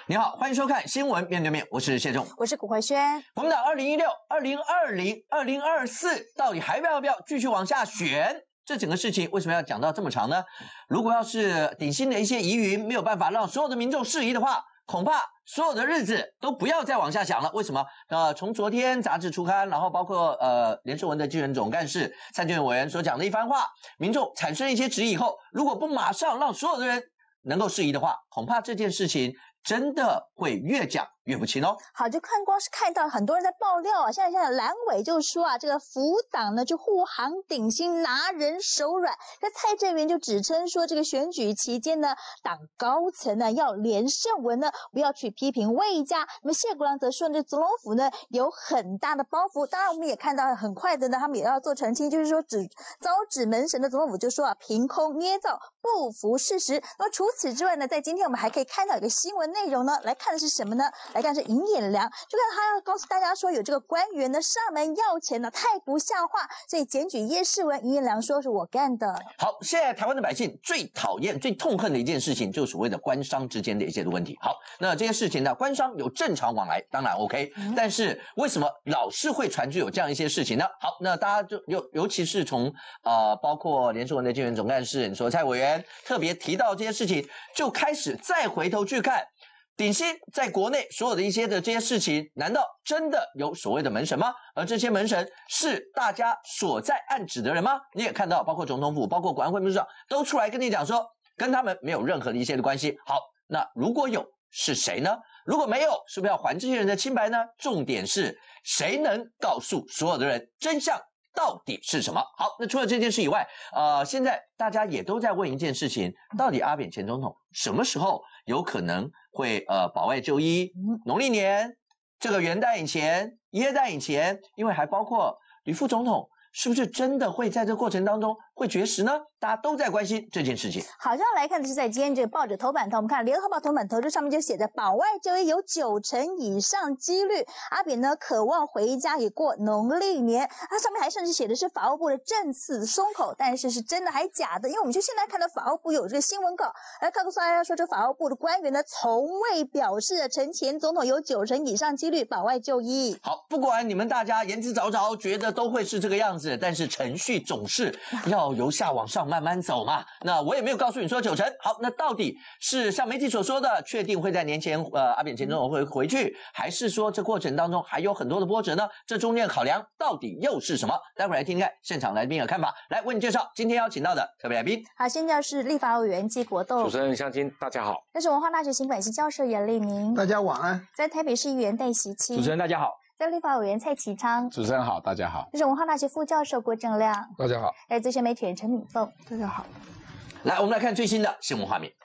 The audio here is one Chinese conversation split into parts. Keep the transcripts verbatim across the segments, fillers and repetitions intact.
你好，欢迎收看《新闻面对面》，我是谢仲， 我是古慧轩。 我们的二零一六、二零二零、二零二四到底还要不要继续往下选？这整个事情为什么要讲到这么长呢？如果要是顶新的一些疑云没有办法让所有的民众释疑的话，恐怕所有的日子都不要再往下想了。为什么？呃，从昨天杂志初刊，然后包括呃连胜文的竞选总干事蔡正元委员所讲的一番话，民众产生一些质疑以后，如果不马上让所有的人能够释疑的话，恐怕这件事情真的会越讲越不清哦。 好，就看光是看到很多人在爆料啊，像像蓝委就说啊，这个福党呢就护航顶新拿人手软。那蔡正元就指称说，这个选举期间呢，党高层呢要连胜文呢不要去批评魏家。那么谢国良则说呢，这总统府呢有很大的包袱。当然我们也看到很快的呢，他们也要做澄清，就是说指遭指门神的总统府就说啊，凭空捏造，不符事实。那么除此之外呢，在今天我们还可以看到一个新闻内容呢，来看的是什么呢？来看是尹衍良，就看他要告诉大家说，有这个官员呢上门要钱呢，太不像话，所以检举叶世文，尹衍良说是我干的。 好，现在台湾的百姓最讨厌、最痛恨的一件事情，就是所谓的官商之间的一些的问题。好，那这些事情呢，官商有正常往来，当然 OK，、嗯、但是为什么老是会传出有这样一些事情呢？好，那大家就尤尤其是从呃，包括连胜文的竞选总干事，你说蔡委员特别提到这些事情，就开始再回头去看。顶新在国内所有的一些的这些事情，难道真的有所谓的门神吗？而这些门神是大家所在暗指的人吗？你也看到，包括总统府、包括国安会秘书长都出来跟你讲说，跟他们没有任何的一些的关系。好，那如果有，是谁呢？如果没有，是不是要还这些人的清白呢？重点是谁能告诉所有的人真相到底是什么？好，那除了这件事以外，呃，现在大家也都在问一件事情，到底阿扁前总统什么时候有可能会呃保外就医？农历年这个元旦以前、耶诞以前，因为还包括吕副总统，是不是真的会在这个过程当中会绝食呢？大家都在关心这件事情。 好，这样来看的是在今天这个报纸头版头，我们看联合报头版头，这上面就写着保外就医有九成以上几率，阿扁呢渴望回家也过农历年。它上面还甚至写的是法务部的证词松口，但是是真的还假的？因为我们就现在看到法务部有这个新闻稿，来告诉大家说，这法务部的官员呢从未表示陈前总统有九成以上几率保外就医。 好，不管你们大家言之凿凿，觉得都会是这个样子，但是程序总是要由下往上慢慢走嘛。那我也没有告诉你说九成。好，那到底是像媒体所说的，确定会在年前呃阿扁前总统会回去，还是说这过程当中还有很多的波折呢？这中间的考量到底又是什么？待会儿来听听看现场来宾的看法。来为你介绍今天邀请到的特别来宾。 好，现在是立法委员纪国栋。 主持人相亲，大家好。 这是文化大学新闻系教授严立明。 大家晚安。 在台北市议员戴习清。 主持人大家好。 在立法委员蔡其昌。 主持人好，大家好。 这是文化大学副教授郭正亮。 大家好。 来资深媒体人陈敏凤。 大家好。 来，我们来看最新的新闻画面。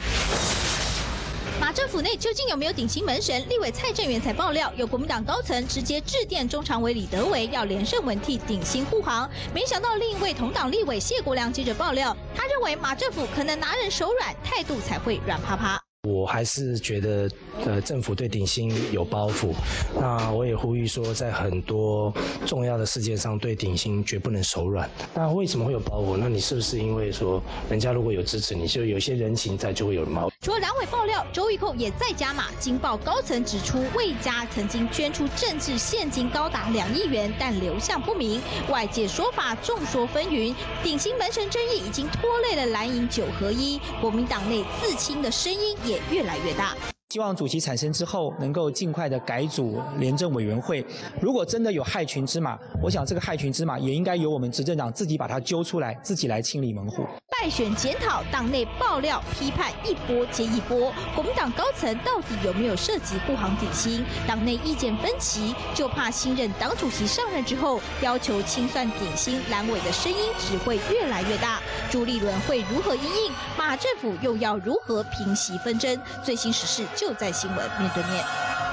马政府内究竟有没有顶新门神？立委蔡正元才爆料，有国民党高层直接致电中常委李德维，要连胜文替顶新护航。没想到另一位同党立委谢国良接着爆料，他认为马政府可能拿人手软，态度才会软趴趴。 我还是觉得，呃，政府对顶新有包袱。那我也呼吁说，在很多重要的事件上，对顶新绝不能手软。那为什么会有包袱？那你是不是因为说，人家如果有支持你，就有些人情在，就会有毛？ 除了蓝委爆料，周玉蔻也在加码。经报高层指出，魏家曾经捐出政治现金高达两亿元，但流向不明。外界说法众说纷纭，顶新门神争议已经拖累了蓝营九合一，国民党内自清的声音也越来越大。 希望主席产生之后，能够尽快的改组廉政委员会。如果真的有害群之马，我想这个害群之马也应该由我们执政党自己把它揪出来，自己来清理门户。 败选检讨，党内爆料批判一波接一波，国民党高层到底有没有涉及护航顶新？党内意见分歧，就怕新任党主席上任之后，要求清算顶新蓝委的声音只会越来越大。朱立伦会如何因应？马政府又要如何平息纷争？最新时事就在新闻面对面。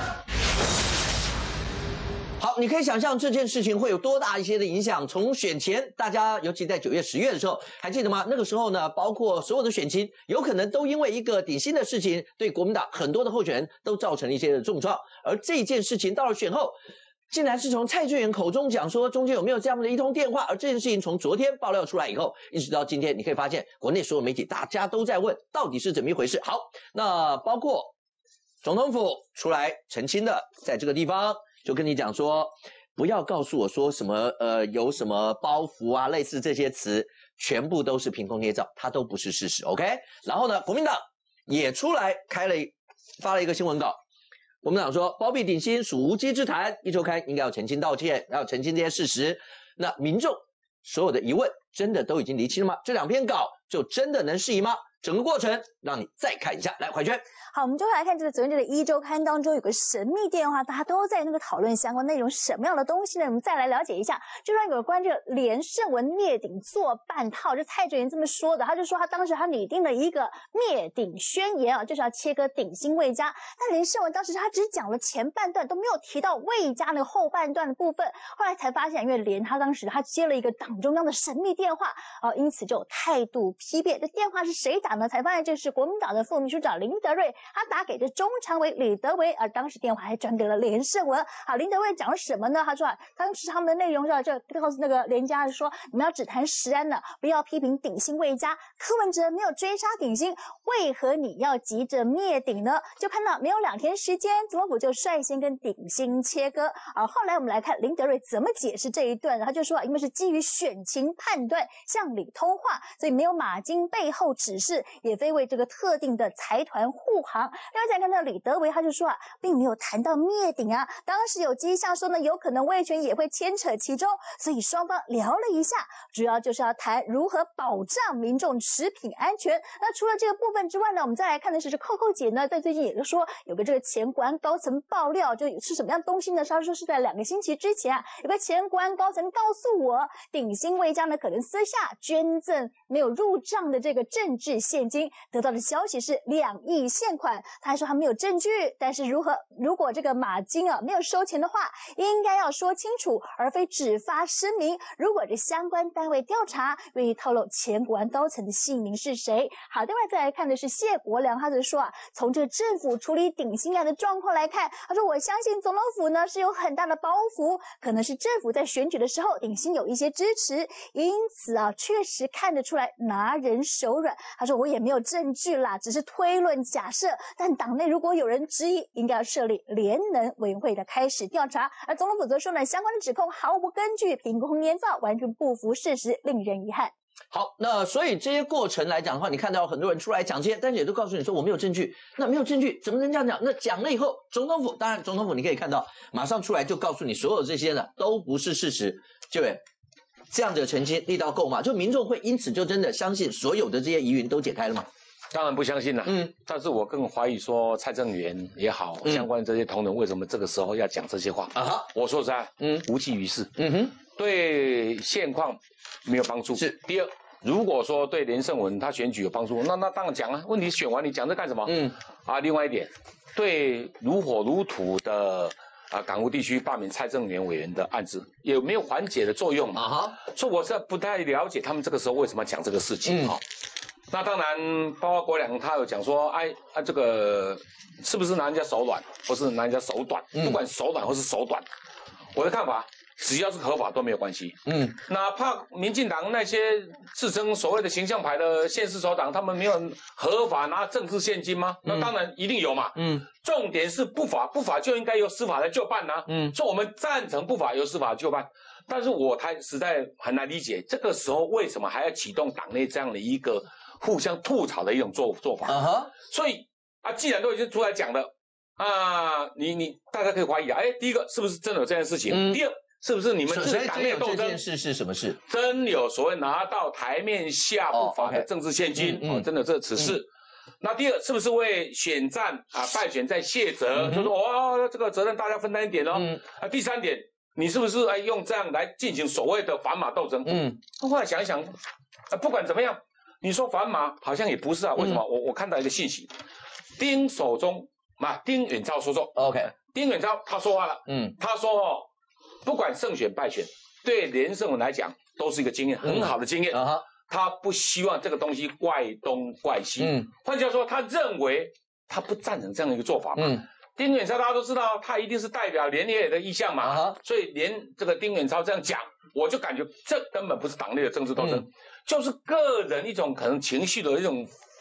好，你可以想象这件事情会有多大一些的影响。从选前，大家尤其在九月、十月的时候，还记得吗？那个时候呢，包括所有的选情，有可能都因为一个顶新的事情，对国民党很多的候选人都造成了一些的重创。而这件事情到了选后，竟然是从蔡正元口中讲说中间有没有这样的一通电话，而这件事情从昨天爆料出来以后，一直到今天，你可以发现国内所有媒体大家都在问到底是怎么一回事。好，那包括总统府出来澄清的，在这个地方就跟你讲说，不要告诉我说什么呃有什么包袱啊，类似这些词，全部都是凭空捏造，它都不是事实 ，OK？ 然后呢，国民党也出来开了发了一个新闻稿，国民党说包庇顶新属无稽之谈，一周刊应该要澄清道歉，要澄清这些事实。那民众所有的疑问真的都已经厘清了吗？这两篇稿就真的能适宜吗？整个过程让你再看一下，来怀娟。 好，我们就来看这个昨天这个一周刊当中有个神秘电话，大家都在那个讨论相关内容，什么样的东西呢？我们再来了解一下，就让有关这个连胜文灭顶做半套，这蔡正元这么说的，他就说他当时他拟定了一个灭顶宣言啊，就是要切割鼎新魏家。但连胜文当时他只讲了前半段，都没有提到魏家那个后半段的部分。后来才发现，因为连他当时他接了一个党中央的神秘电话啊，因此就有态度批变。这电话是谁打呢？才发现这是国民党的副秘书长林德瑞，他打给这中常委李德维，而当时电话还转给了连胜文。好，林德维讲了什么呢？他说啊，当时他们的内容就就告诉那个连家说，你们要只谈实安的，不要批评鼎新魏家。柯文哲没有追杀鼎新，为何你要急着灭鼎呢？就看到没有两天时间，总统府就率先跟鼎新切割。而后来我们来看林德瑞怎么解释这一段，他就说啊，因为是基于选情判断，向里通话，所以没有马金背后指示，也非为这个特定的财团护航。另外再看到李德维，他就说啊，并没有谈到灭顶啊，当时有迹象说呢，有可能魏权也会牵扯其中，所以双方聊了一下，主要就是要谈如何保障民众食品安全。那除了这个部分之外呢，我们再来看的是这扣扣姐呢，在最近也就说有个这个前国安高层爆料，就是什么样东西呢？他说是在两个星期之前啊，有个前国安高层告诉我，鼎新魏家呢可能私下捐赠没有入账的这个政治现金，得到的消息是两亿现款。他还说他没有证据，但是如何如果这个马金啊没有收钱的话，应该要说清楚，而非只发声明。如果这相关单位调查，愿意透露前国安高层的姓名是谁。好，另外再来看的是谢国良，他就说啊，从这个政府处理鼎新案的状况来看，他说我相信总统府呢是有很大的包袱，可能是政府在选举的时候鼎新有一些支持，因此啊确实看得出来拿人手软。他说我也没有证据啦，只是推论假设，但党内如果有人质疑，应该要设立联能委员会的开始调查。而总统府则说呢，相关的指控毫无根据，凭空捏造，完全不符事实，令人遗憾。 好，那所以这些过程来讲的话，你看到很多人出来讲这些，但是也都告诉你说我没有证据。那没有证据怎么能这样讲？那讲了以后，总统府当然总统府你可以看到，马上出来就告诉你，所有这些呢都不是事实，就这样的澄清力道够吗？就民众会因此就真的相信所有的这些疑云都解开了吗？ 当然不相信了，嗯，但是我更怀疑说蔡正元也好，嗯、相关这些同仁为什么这个时候要讲这些话啊？哈，我说实在，嗯，无济于事，嗯哼，对现况没有帮助。是第二，如果说对连胜文他选举有帮助，那那当然讲啊。问题选完你讲这干什么？嗯，啊，另外一点，对如火如荼的啊港务地区罢免蔡正元委员的案子有没有缓解的作用啊？哈，所以我是不太了解他们这个时候为什么讲这个事情哈。嗯那当然，包括国良他有讲说，哎，啊这个是不是拿人家手软，或是拿人家手短？嗯、不管手短或是手短，我的看法，只要是合法都没有关系。嗯，哪怕民进党那些自称所谓的形象牌的县市首长，他们没有合法拿政治现金吗？嗯、那当然一定有嘛。嗯，重点是不法，不法就应该由司法来就办呐、啊。嗯，所以我们赞成不法由司法就办。但是我太实在很难理解，这个时候为什么还要启动党内这样的一个互相吐槽的一种做做法？ Uh-huh. 所以啊，既然都已经出来讲了啊，你你大家可以怀疑啊，哎，第一个是不是真的有这件事情？嗯、第二，是不是你们自己党内斗争？这件事是什么事？ 真有所谓拿到台面下不法的政治现金？哦， okay. 嗯嗯、哦真的有这此事。嗯那第二，是不是为选战啊败选在卸责？嗯、就说哦，这个责任大家分担一点哦。嗯、啊，第三点。你是不是哎用这样来进行所谓的反马斗争？嗯，后来想一想，啊，不管怎么样，你说反马好像也不是啊。为什么？嗯、我我看到一个信息，丁守中嘛，丁远超说说 ，OK， 丁远超他说话了，嗯，他说哦，不管胜选败选，对连胜文来讲都是一个经验，很好的经验。嗯、他不希望这个东西怪东怪西。嗯，换句话说，他认为他不赞成这样的一个做法嘛。嗯。丁远超大家都知道，他一定是代表连野的意向嘛， uh-huh. 所以连这个丁远超这样讲，我就感觉这根本不是党内的政治斗争，嗯、就是个人一种可能情绪的一种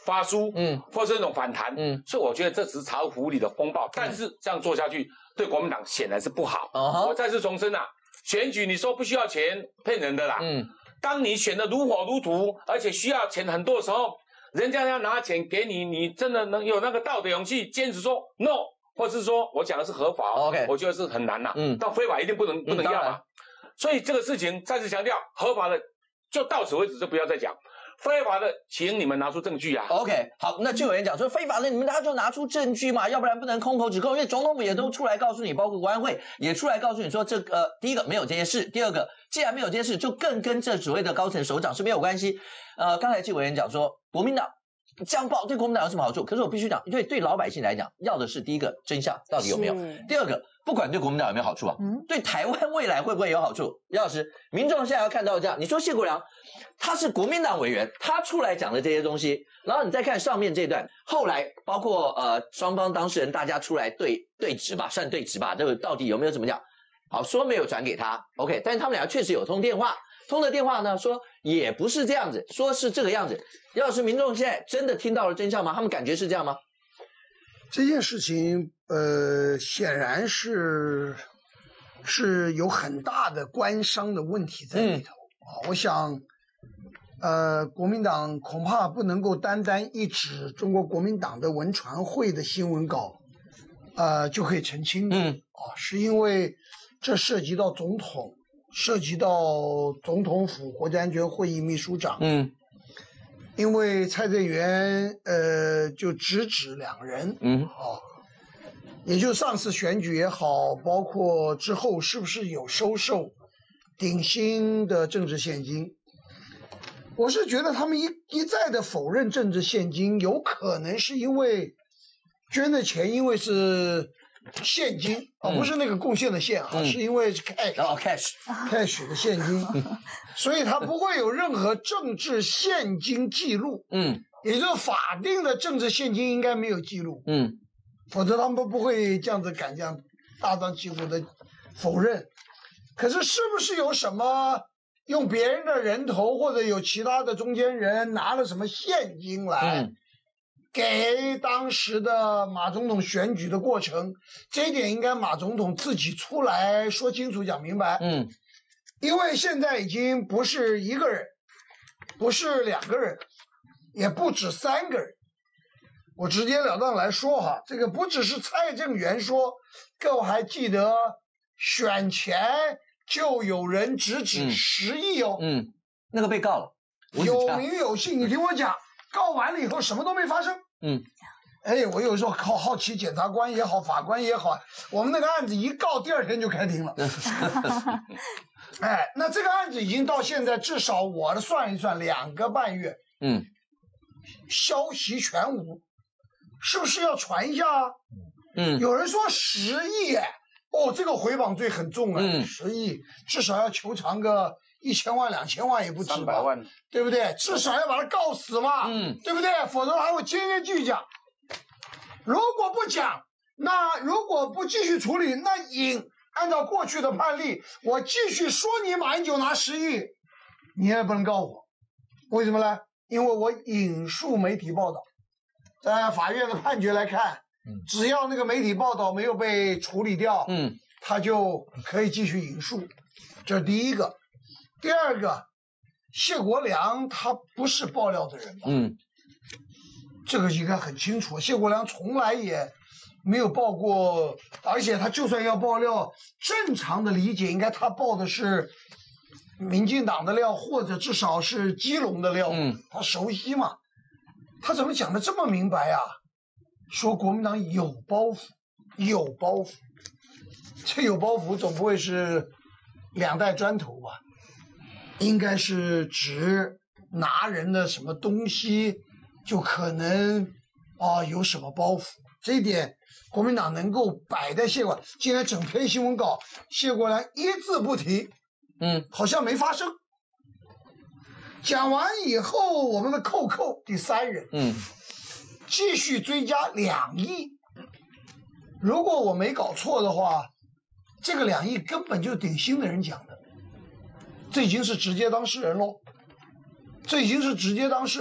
发书，嗯，或是那种反弹，嗯，所以我觉得这只是茶壶里的风暴，但是这样做下去对国民党显然是不好。Uh-huh. 我再次重申啊，选举你说不需要钱，骗人的啦。嗯，当你选的如火如荼，而且需要钱很多的时候，人家要拿钱给你，你真的能有那个道德勇气坚持说 no， 或是说我讲的是合法 ，OK， 我觉得是很难啦。嗯，但非法一定不能不能要嘛。所以这个事情再次强调，合法的就到此为止，就不要再讲。非法的，请你们拿出证据啊 ！OK， 好，那就有人讲说非法的，你们他就拿出证据嘛，要不然不能空口指控。因为总统府也都出来告诉你，包括国安会也出来告诉你说，这个、呃、第一个没有这些事，第二个既然没有这些事，就更跟这所谓的高层首长是没有关系。呃，刚才纪委员讲说，国民党这样报对国民党有什么好处？可是我必须讲，因为对老百姓来讲，要的是第一个真相到底有没有，第二个不管对国民党有没有好处啊，嗯、对台湾未来会不会有好处？姚老师，民众现在要看到这样，你说谢国良他是国民党委员，他出来讲的这些东西，然后你再看上面这段，后来包括呃双方当事人大家出来对对质吧，算对质吧，这个到底有没有怎么讲？好，说没有转给他 ，OK， 但是他们俩确实有通电话，通的电话呢说也不是这样子，说是这个样子。要是民众现在真的听到了真相吗？他们感觉是这样吗？ 这件事情，呃，显然是是有很大的官商的问题在里头啊、嗯。我想，呃，国民党恐怕不能够单单一指中国国民党的文传会的新闻稿，呃，就可以澄清的。嗯，啊，是因为这涉及到总统，涉及到总统府国家安全会议秘书长。嗯。因为蔡正元呃就直指两人，嗯，啊，也就上次选举也好，包括之后是不是有收受顶新的政治现金，我是觉得他们一一再的否认政治现金，有可能是因为捐的钱因为是现金啊、嗯哦，不是那个贡献的献啊、嗯，是因为是 cash， 哦 cash cash 的现金，所以它不会有任何政治现金记录，嗯，也就是法定的政治现金应该没有记录，嗯，否则他们不会这样子敢这样大张旗鼓的否认。可是是不是有什么用别人的人头或者有其他的中间人拿了什么现金来？嗯，给当时的马总统选举的过程，这一点应该马总统自己出来说清楚、讲明白。嗯，因为现在已经不是一个人，不是两个人，也不止三个人。我直截了当来说哈，这个不只是蔡正元说，各位还记得选前就有人直指十亿哦。嗯， 嗯那个被告了， 有名有姓，你听我讲。告完了以后什么都没发生。嗯，哎，我有时候好好奇，检察官也好，法官也好，我们那个案子一告，第二天就开庭了。哎，那这个案子已经到现在至少我算一算两个半月。嗯，消息全无，是不是要传一下啊？嗯，有人说十亿，哎，哦，这个回绑罪很重啊，嗯，十亿至少要求偿个一千万、两千万也不止吧， 三百万， 对不对？至少要把他告死嘛，嗯，对不对？否则还会接着继续讲。如果不讲，那如果不继续处理，那引按照过去的判例，我继续说你马英九拿十亿，你也不能告我，为什么呢？因为我引述媒体报道，在法院的判决来看，嗯，只要那个媒体报道没有被处理掉，嗯，他就可以继续引述，这是第一个。第二个，谢国良他不是爆料的人吧？嗯，这个应该很清楚。谢国良从来也没有爆过，而且他就算要爆料，正常的理解应该他爆的是民进党的料，或者至少是基隆的料。嗯，他熟悉嘛？他怎么讲的这么明白啊？说国民党有包袱，有包袱，这有包袱总不会是两袋砖头吧？应该是指拿人的什么东西，就可能啊、呃、有什么包袱。这一点国民党能够摆在谢国良，今天整篇新闻稿谢国良一字不提，嗯，好像没发生。讲完以后，我们的扣扣第三人，嗯，继续追加两亿。如果我没搞错的话，这个两亿根本就顶新的人讲的。这已经是直接当事人喽，这已经是直接当事人喽。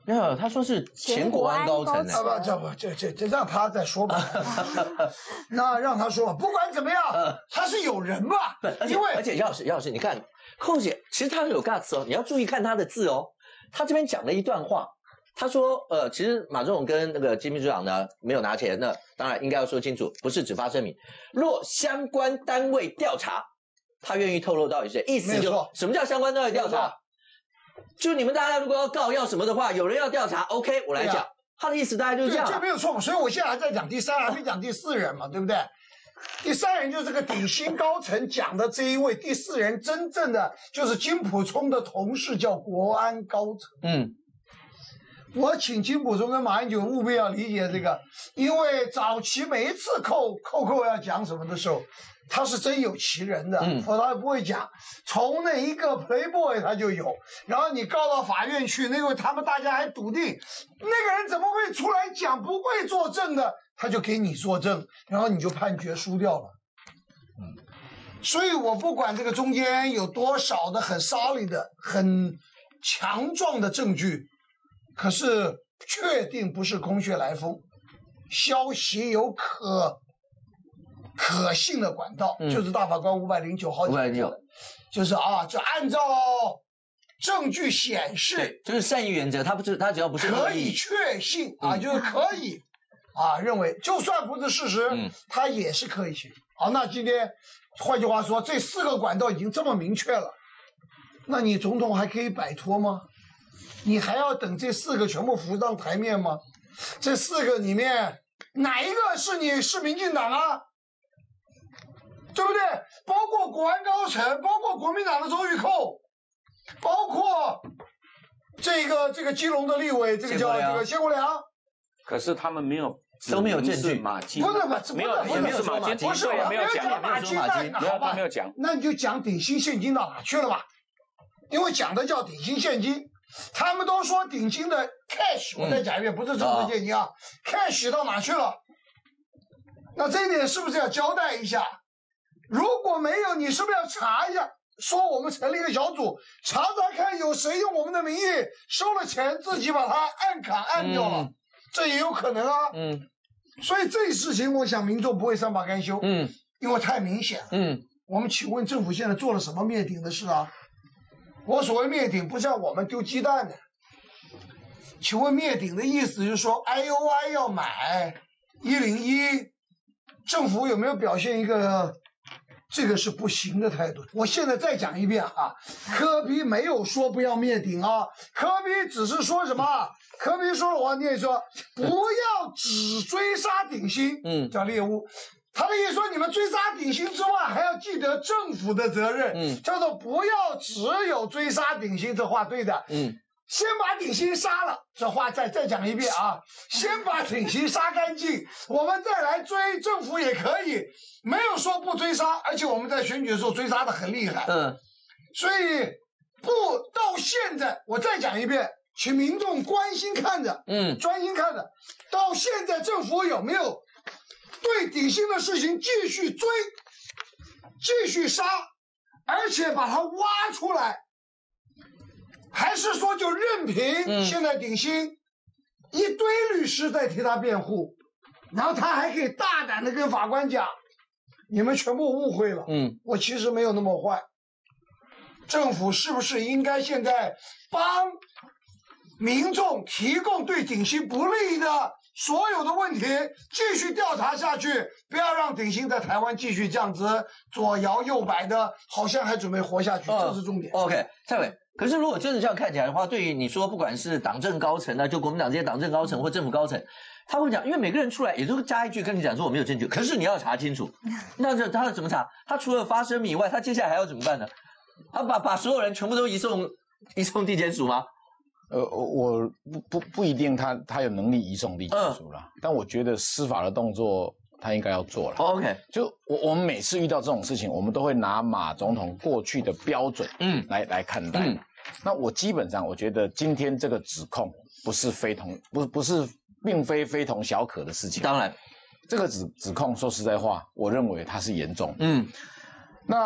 没有，他说是前国安高层呢。 啊不，这不这这这让他再说吧。那让他说吧，不管怎么样，他是有人吧？ 因为而且姚老师，姚老师，你看寇姐，其实他有 guts 哦，你要注意看他的字哦。他这边讲了一段话，他说，呃，其实马总跟那个金秘书长呢没有拿钱，那当然应该要说清楚，不是只发声明。若相关单位调查，他愿意透露到底是谁，意思就什么叫相关单位调查？就你们大家如果要告要什么的话，有人要调查 ，OK， 我来讲。他的意思大概就是这样。 这没有错嘛，所以我现在还在讲第三，还没讲第四人嘛，对不对？第三人就是这个鼎新高层讲的这一位，第四人真正的就是金溥聪的同事，叫国安高层。嗯，我请金溥聪跟马英九务必要理解这个，因为早期每一次寇寇寇要讲什么的时候，他是真有其人的，嗯，否则他不会讲。从那一个 Playboy 他就有，然后你告到法院去，那位他们大家还笃定那个人怎么会出来讲，不会作证的。他就给你作证，然后你就判决输掉了。嗯，所以我不管这个中间有多少的很 solid 的、很强壮的证据，可是确定不是空穴来风，消息有可可信的管道，嗯、就是大法官五百零九号讲的，就是啊，就按照证据显示， 对，就是善意原则，他不是他只要不是可以确信啊，嗯、就是可以。啊，认为就算不是事实，嗯，它也是可以行。好，那今天换句话说，这四个管道已经这么明确了，那你总统还可以摆脱吗？你还要等这四个全部浮上台面吗？这四个里面哪一个是你是民进党啊？对不对？包括国安高层，包括国民党的周玉蔻，包括这个这个基隆的立委，这个叫这个谢国良。 可是他们没有都没有证据， 马基不是没有也没有马基， 不是也没有讲马基，那没有他没有讲， 那你就讲鼎新现金到哪去了吧？因为讲的叫鼎新现金，他们都说鼎新的 cash， 我再讲一遍，不是政治现金啊 ，cash 到哪去了？那这一点是不是要交代一下？如果没有，你是不是要查一下？说我们成立一个小组，查查看有谁用我们的名义收了钱，自己把它按卡按掉了。嗯，这也有可能啊，嗯，所以这事情我想民众不会善罢甘休，嗯，因为太明显了，嗯，我们请问政府现在做了什么灭顶的事啊？我所谓灭顶，不像我们丢鸡蛋的，请问灭顶的意思就是说 I O I 要买一零一，政府有没有表现一个这个是不行的态度？我现在再讲一遍啊，柯 P 没有说不要灭顶啊，柯 P 只是说什么？柯 P 说了，我念说不要只追杀鼎新，嗯，叫猎物。他的意思说，你们追杀鼎新之外，还要记得政府的责任，嗯，叫做不要只有追杀鼎新，这话对的，嗯。先把鼎新杀了，这话再再讲一遍啊！先把鼎新杀干净，我们再来追政府也可以，没有说不追杀，而且我们在选举的时候追杀的很厉害，嗯，所以不到现在，我再讲一遍，请民众关心看着，嗯，专心看着，到现在政府有没有对鼎新的事情继续追、继续杀，而且把它挖出来？还是说就任凭现在鼎新一堆律师在替他辩护，然后他还可以大胆的跟法官讲，你们全部误会了，嗯，我其实没有那么坏。政府是不是应该现在帮民众提供对鼎新不利的所有的问题，继续调查下去，不要让鼎新在台湾继续这样子左摇右摆的，好像还准备活下去，哦、这是重点。 OK， 蔡伟。可是，如果真的这样看起来的话，对于你说，不管是党政高层啊，就国民党这些党政高层或政府高层，他会讲，因为每个人出来也都加一句跟你讲说我没有证据，可是你要查清楚，那这他要怎么查？他除了发声明以外，他接下来还要怎么办呢？他把把所有人全部都移送移送地检署吗？ 呃，我不不不一定他他有能力移送地检署了，嗯、但我觉得司法的动作他应该要做了。 Oh, OK， 就我我们每次遇到这种事情，我们都会拿马总统过去的标准，嗯，来来看待。嗯，那我基本上我觉得今天这个指控不是非同不不是并非非同小可的事情。 当然， 这个指指控说实在话，我认为它是严重。嗯，那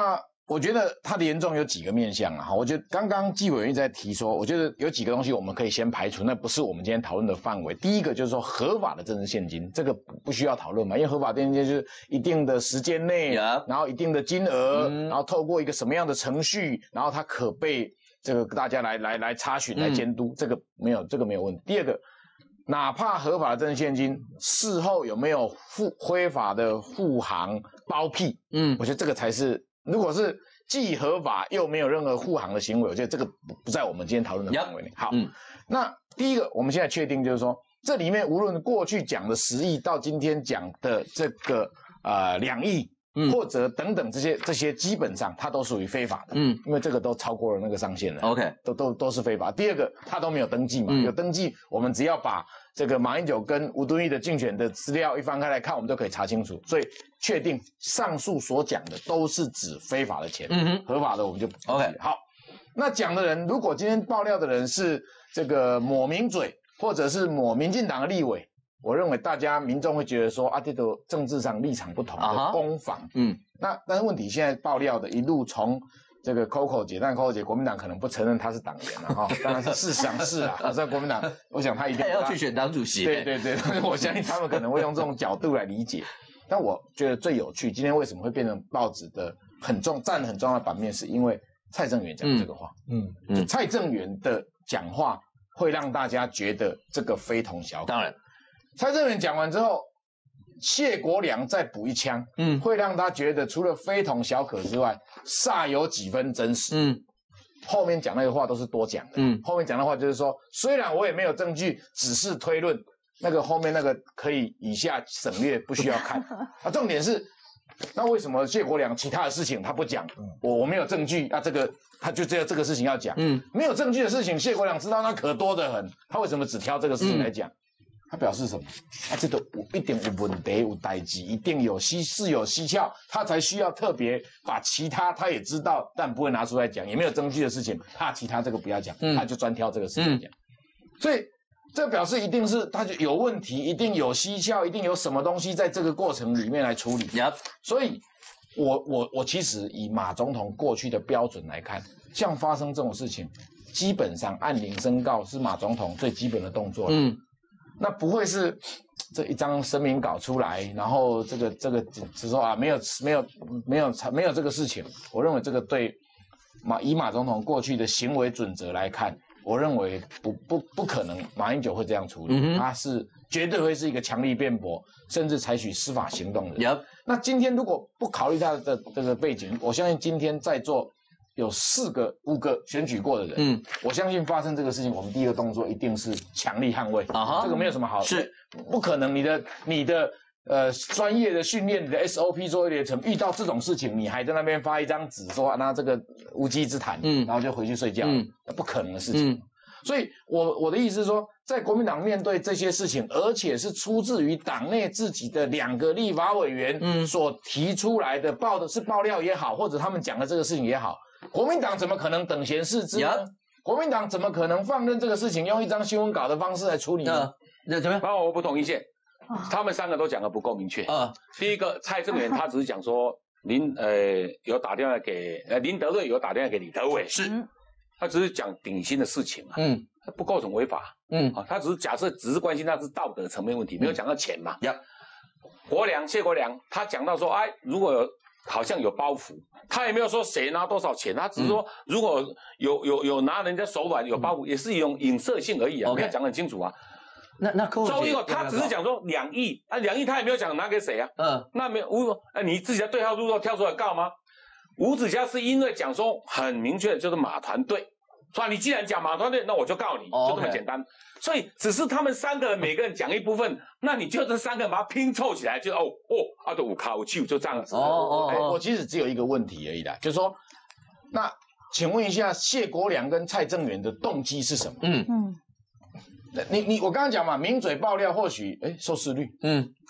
我觉得它的严重有几个面向啊，哈，我觉得刚刚纪委员在提说，我觉得有几个东西我们可以先排除，那不是我们今天讨论的范围。第一个就是说合法的政治现金，这个不需要讨论嘛，因为合法政治现金就是一定的时间内， yeah. 然后一定的金额，嗯、然后透过一个什么样的程序，然后它可被这个大家来来来查询、来监督，嗯、这个没有这个没有问题。第二个，哪怕合法的政治现金，事后有没有附非法的护航包庇，嗯，我觉得这个才是。如果是既合法又没有任何护航的行为，我觉得这个不不在我们今天讨论的范围内。好，嗯，那第一个我们现在确定就是说，这里面无论过去讲的十亿到今天讲的这个呃两亿，嗯，或者等等这些这些，基本上它都属于非法的，嗯，因为这个都超过了那个上限了 ，OK， 都都都是非法。第二个，它都没有登记嘛，嗯、有登记，我们只要把这个马英九跟吴敦义的竞选的资料一翻开来看，我们就可以查清楚，所以确定上述所讲的都是指非法的钱，嗯哼，合法的我们就 OK。 好，那讲的人，如果今天爆料的人是这个抹名嘴，或者是抹民进党的立委，我认为大家民众会觉得说啊，这都政治上立场不同的攻防，嗯，那但是问题现在爆料的一路从这个 Coco 姐，但 Coco 姐国民党可能不承认她是党员了哈，当然是事实上是啊，在国民党，我想她一定要去选党主席。 对对对，我相信他们可能会用这种角度来理解。但我觉得最有趣，今天为什么会变成报纸的很重占很重要的版面，是因为蔡正元讲这个话。嗯嗯，蔡正元的讲话会让大家觉得这个非同小可。 当然， 蔡正元讲完之后，谢国良再补一枪，嗯，会让他觉得除了非同小可之外，煞有几分真实。嗯，后面讲那个话都是多讲的。嗯，后面讲的话就是说，虽然我也没有证据，只是推论，那个后面那个可以以下省略，不需要看。啊，重点是，那为什么谢国良其他的事情他不讲？我我没有证据，那、啊、这个他就只有这个事情要讲。嗯，没有证据的事情，谢国良知道那可多得很，他为什么只挑这个事情来讲？嗯，他表示什么？啊，这个一定有问题，有代志，一定有蹊事有蹊跷，他才需要特别把其他他也知道但不会拿出来讲，也没有证据的事情，怕其他这个不要讲，嗯、他就专挑这个事情讲。嗯、所以这表示一定是他就有问题，一定有蹊跷，一定有什么东西在这个过程里面来处理。Yep. 所以我我我其实以马总统过去的标准来看，像发生这种事情，基本上按铃申告是马总统最基本的动作了。嗯。那不会是这一张声明稿出来，然后这个这个只说啊没有没有没有没有这个事情。我认为这个对马以马总统过去的行为准则来看，我认为不不不可能马英九会这样处理，嗯、他是绝对会是一个强力辩驳，甚至采取司法行动的人。Yep. 那今天如果不考虑他的这个背景，我相信今天在座有四个、五个选举过的人，嗯，我相信发生这个事情，我们第一个动作一定是强力捍卫，啊，这个没有什么好，是不可能你的你的呃专业的训练，你的 S O P 作业流程，遇到这种事情，你还在那边发一张纸说啊，那这个无稽之谈，嗯，然后就回去睡觉，嗯，不可能的事情。嗯，所以我我的意思是说，在国民党面对这些事情，而且是出自于党内自己的两个立法委员，嗯，所提出来的爆的是爆料也好，或者他们讲的这个事情也好。国民党怎么可能等闲视之呢？ Yeah. 国民党怎么可能放任这个事情用一张新闻稿的方式来处理呢？ 那怎么样？ 包括我不同意见，他们三个都讲的不够明确。啊，第一个蔡正元他只是讲说林呃有打电话给呃林德瑞有打电话给李德伟，是，他只是讲顶新的事情啊，嗯，他不构成违法，嗯，啊，他只是假设只是关心他是道德层面问题，没有讲到钱嘛。呀，国良谢国良他讲到说，哎，如果有。好像有包袱，他也没有说谁拿多少钱，他只是说如果有有有拿人家手软有包袱，嗯、也是一种影射性而已啊， okay. 没有讲得很清楚啊。 那那周一哦，他只是讲说两亿啊，两亿他也没有讲拿给谁啊。嗯，那没有吴，哎，你自己的对号入座跳出来告吗？吴子嘉是因为讲说很明确的就是马团队，说你既然讲马团队，那我就告你， oh, 就这么简单。Okay. 所以只是他们三个人每个人讲一部分，那你就这三个人把它拼凑起来，就哦哦，啊的五卡五七就这样子。哦哦，哎，我其实只有一个问题而已啦，就是说，那请问一下，谢国良跟蔡正元的动机是什么？嗯嗯，你你我刚刚讲嘛，名嘴爆料或许哎收视率，嗯，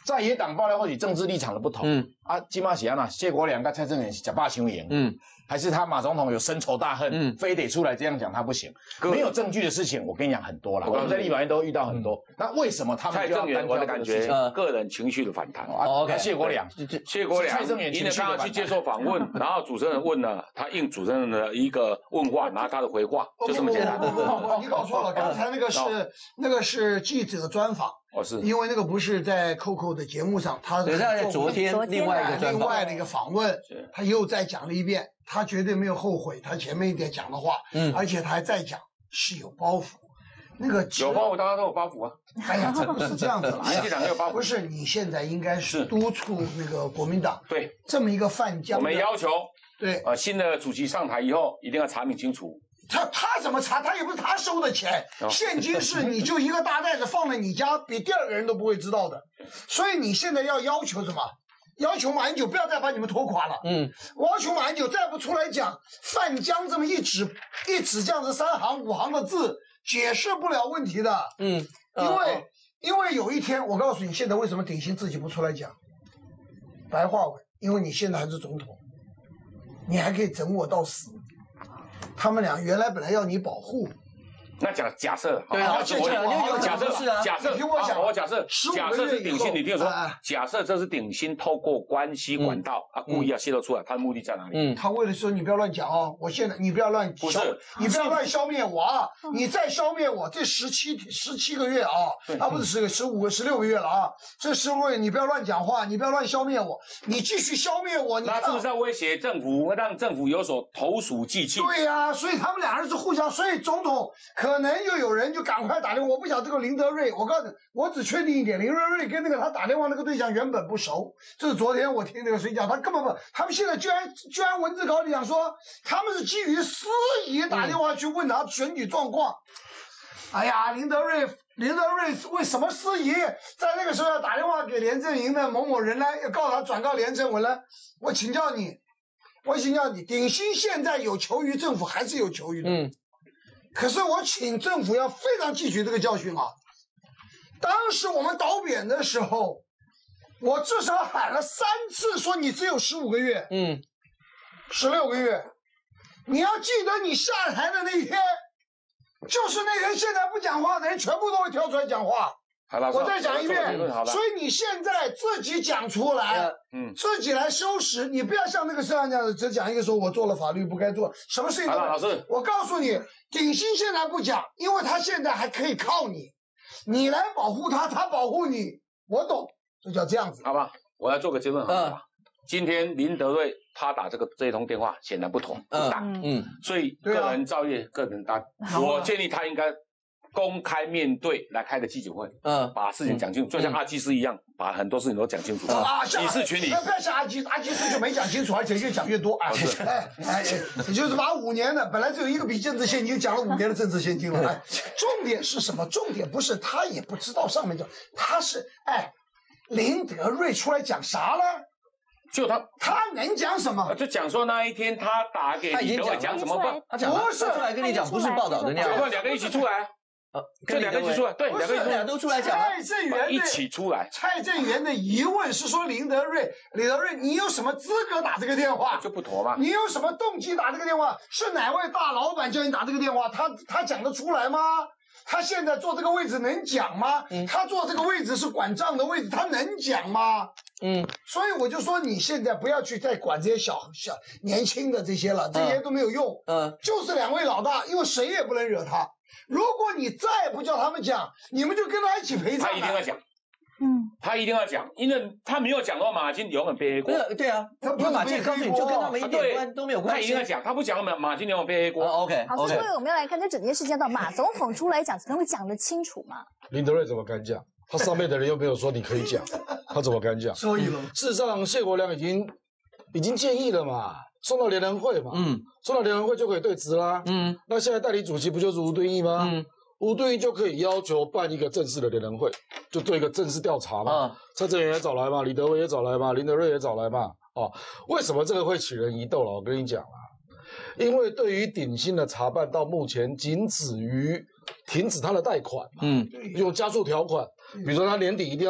在野党爆料或许政治立场的不同，嗯啊，金马喜安呐，谢国良跟蔡正元是假霸雄赢，嗯，还是他马总统有深仇大恨，嗯，非得出来这样讲他不行，没有证据的事情，我跟你讲很多了，我们在立法院都遇到很多。那为什么他们蔡正元我的感觉，个人情绪的反弹啊？谢国良， 谢国良，蔡正元因为刚刚去接受访问，然后主持人问了，他应主持人的一个问话，拿他的回话，就这么简单。 你搞错了，刚才那个是那个是记者专访。 哦，是因为那个不是在 Coco 的节目上，他是在昨天另外一个另外的一个访问，他又再讲了一遍，他绝对没有后悔他前面一点讲的话，嗯，而且他还在讲是有包袱，那个有包袱，大家都有包袱啊。 哎呀，这不是这样子民进党没有包袱， 不是你现在应该是督促那个国民党对这么一个犯江， 我们要求对呃新的主席上台以后一定要查明清楚。 他他怎么查？他也不是他收的钱，哦、现金是你就一个大袋子放在你家，比第二个人都不会知道的。所以你现在要要求什么？要求马英九不要再把你们拖垮了。嗯，我要求马英九再不出来讲范江这么一纸一纸这样子三行五行的字，解释不了问题的。嗯，因为、呃、因为有一天我告诉你，现在为什么鼎新自己不出来讲？白话文，因为你现在还是总统，你还可以整我到死。他们俩原来本来要你保护， 那假假设对啊，假设假设是啊， 假设听我讲， 我假设假设是鼎新，你听我说，假设这是鼎新透过关系管道啊，故意要泄露出来，他的目的在哪里？ 嗯，他为了说你不要乱讲哦，我现在你不要乱， 不是， 你不要乱消灭我啊，你再消灭我，这十七十七个月啊，啊不是十个十五个十六个月了啊，这十五个月你不要乱讲话，你不要乱消灭我，你继续消灭我，你那是不是要威胁政府，让政府有所投鼠忌器？ 对呀、啊，所以他们俩人是互相，所以总统可能又有人。就赶快打电话，我不晓得这个林德瑞，我告诉你，我只确定一点，林德瑞跟那个他打电话那个对象原本不熟，这是昨天我听那个谁讲，他根本不，他们现在居然居然文字稿里讲说，他们是基于司仪打电话去问他选举状况。嗯、哎呀，林德瑞，林德瑞为什么司仪在那个时候要打电话给连阵营的某某人呢？要告他转告连胜文呢？我请教你，我请教你，鼎新现在有求于政府，还是有求于的？嗯。可是我请政府要非常汲取这个教训啊！当时我们倒扁的时候，我至少喊了三次说你只有十五个月，嗯，十六个月。你要记得你下台的那一天，就是那天现在不讲话的人全部都会跳出来讲话。我再讲一遍，所以你现在自己讲出来，嗯，自己来收拾，你不要像那个摄像这样子，只讲一个说我做了法律不该做，什么事情都没有。老师，我告诉你，鼎新现在不讲，因为他现在还可以靠你，你来保护他，他保护你，我懂，就叫这样子， 好吧？我要做个结论，好吧？嗯、今天林德瑞他打这个这一通电话显然不同，不打，嗯，嗯所以个人造业，个人担，我建议他应该。公开面对来开的记者会，嗯，把事情讲清楚，就像阿基斯一样，把很多事情都讲清楚。啊，以示群里。 不要像阿基，阿基斯就没讲清楚，而且越讲越多。哎，哎哎，也就是把五年的本来只有一个笔政治现金，讲了五年的政治现金了。哎，重点是什么？重点不是他也不知道上面的，他是哎，林德瑞出来讲啥了？ 就他， 他能讲什么？ 就讲说那一天他打给李德伟讲什么不？ 他讲不是出来跟你讲，不是报道的那样。 两个一起出来。这两个一起出来，对，两个俩都出来讲。 蔡正元一起出来。 蔡正元的疑问是说林德瑞，林德瑞，你有什么资格打这个电话？ 就不妥嘛。 你有什么动机打这个电话？是哪位大老板叫你打这个电话？他他讲得出来吗？他现在坐这个位置能讲吗？嗯、他坐这个位置是管账的位置，他能讲吗？嗯，所以我就说你现在不要去再管这些小小年轻的这些了，这些都没有用。嗯，嗯就是两位老大，因为谁也不能惹他。如果你再不叫他们讲，你们就跟他一起陪葬。 他一定要讲，嗯，他一定要讲，因为他没有讲的话，马金永远背黑锅。 对啊，因为马金告诉你，就跟他们一点关都没有关系。 他一定要讲，他不讲，马马金永远背黑锅。 OK， 好，所以我们要来看这整件事情，到马总统出来讲，才能会讲得清楚嘛。 林德瑞怎么敢讲？他上面的人又没有说你可以讲，他怎么敢讲？ 所以了， 事实上，谢国良已经已经建议了嘛。送到联合会嘛，嗯，送到联合会就可以对质啦，嗯，那现在代理主席不就是吴敦义吗？嗯，吴敦义就可以要求办一个正式的联合会，就做一个正式调查嘛。嗯，蔡正元也找来嘛，李德维也找来嘛，林德瑞也找来嘛。哦，为什么这个会起人疑窦了？我跟你讲啊，因为对于鼎新的查办到目前仅止于停止他的贷款嘛，嗯，用加速条款，比如说他年底一定要